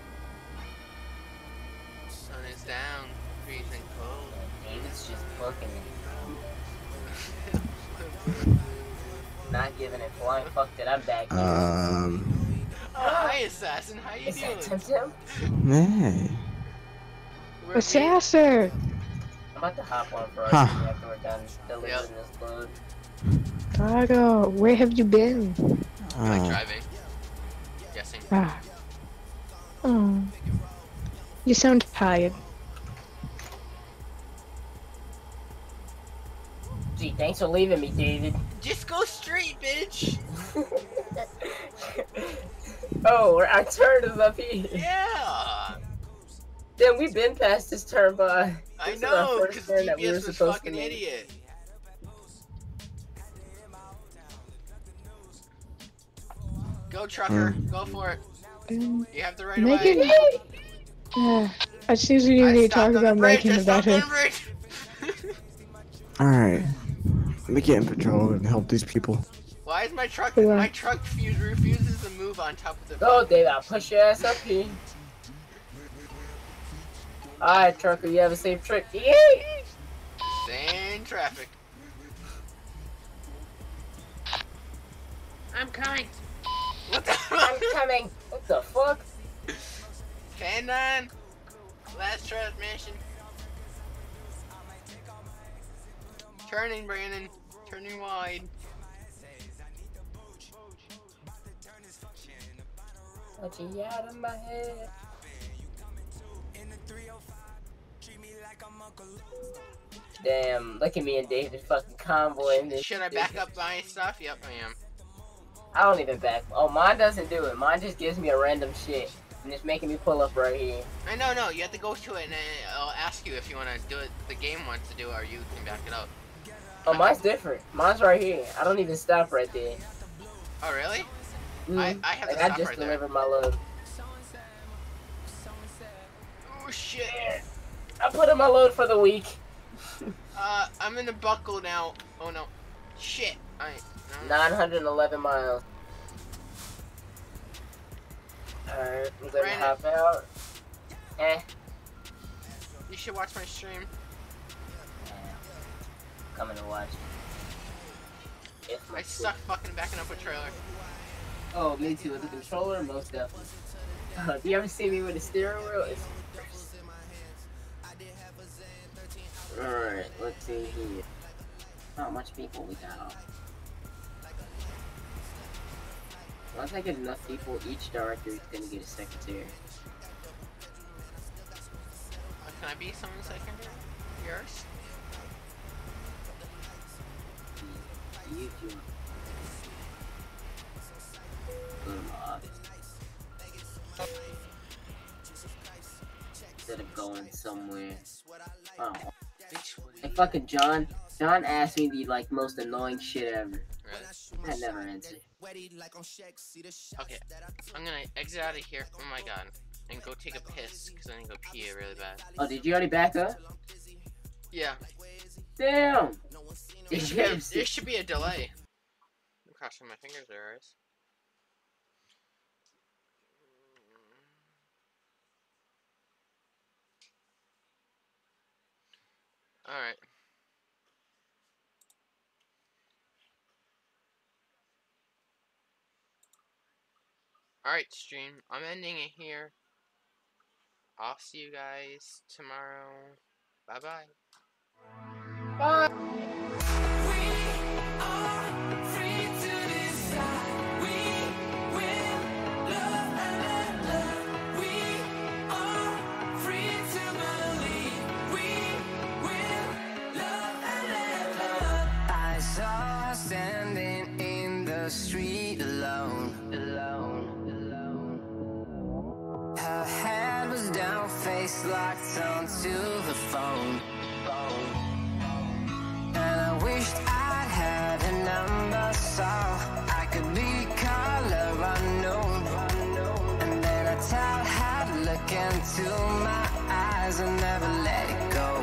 Sun is down, freezing cold. David's just booking it. Not giving it flying fuck that I'm back here. Um. Oh, hi, Assassin. How you Is doing? that Tim Tim? Man. We're Assassin! I'm about to hop on for Huh. huh. after we're done delivering Yep. this load. Cargo, where have you been? I'm like Uh, driving. Guessing. Ah. Oh. You sound tired. Gee, thanks for leaving me, David. Just go straight, bitch. Oh, our turn is up here. Yeah. Then we've been past this turn by. I This is our know, first because turn G that P we were S was supposed to fucking make. idiot. Go, trucker. Mm. Go for it. Um, You have the right Make way. it. Uh, as soon as you I need to stopped talk on the about bridge. making I it stopped better. on the bridge. Alright. Let me get in patrol and help these people. Why is my truck? Yeah. My truck fuse refuses to move on top of the. Go, David. I'll push your ass up here. Alright, trucker. You have a safe trip. Yay! Same traffic. I'm coming. What the? I'm coming. What the fuck? Fan nine. Last transmission. Turning, Brandon. Turning wide. What you out of my head? Damn, look at me and David fucking convoying this. Should I back up my stuff? Yep, I am. I don't even back. Oh, mine doesn't do it. Mine just gives me a random shit. And it's making me pull up right here. I know, no. You have to go to it, and I'll ask you if you want to do it. The game wants to do it, or you can back it up. Oh, mine's different. Mine's right here. I don't even stop right there. Oh, really? Mm. I I have like, to I stop just right there. delivered my load. Oh shit. I put in my load for the week. Uh, I'm in the buckle now. Oh no. Shit. I. No. nine hundred eleven miles. Alright, I'm gonna Brandon. hop out. Eh. You should watch my stream. Coming to watch. If my I suck fucking backing up a trailer. Oh, me too. With the controller, most definitely. Uh, do you ever see me with a steering wheel? It's... Alright, let's see here. How much people we got on? Once I get enough people, each director is gonna get a secretary. Uh, can I be someone's secretary? Yours? Yeah, you do. Go to my office. Instead of going somewhere. Oh. Hey, fucking John. John asked me the like most annoying shit ever. Really? I never answered. Okay, I'm gonna exit out of here. Oh my god. And go take a piss, because I need to go pee really bad. Oh, did you already back up? Yeah. Damn! There should, be, there should be a delay. I'm crossing my fingers there, right? Alright. Alright, stream. I'm ending it here. I'll see you guys tomorrow. Bye-bye. Bye! I saw her standing in the street alone, alone, alone. Her head was down, face locked onto the phone. And I wished I'd had a number so I could be color unknown. And then I taught her to look into my eyes and never let it go.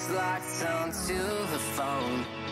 face locked onto her phone.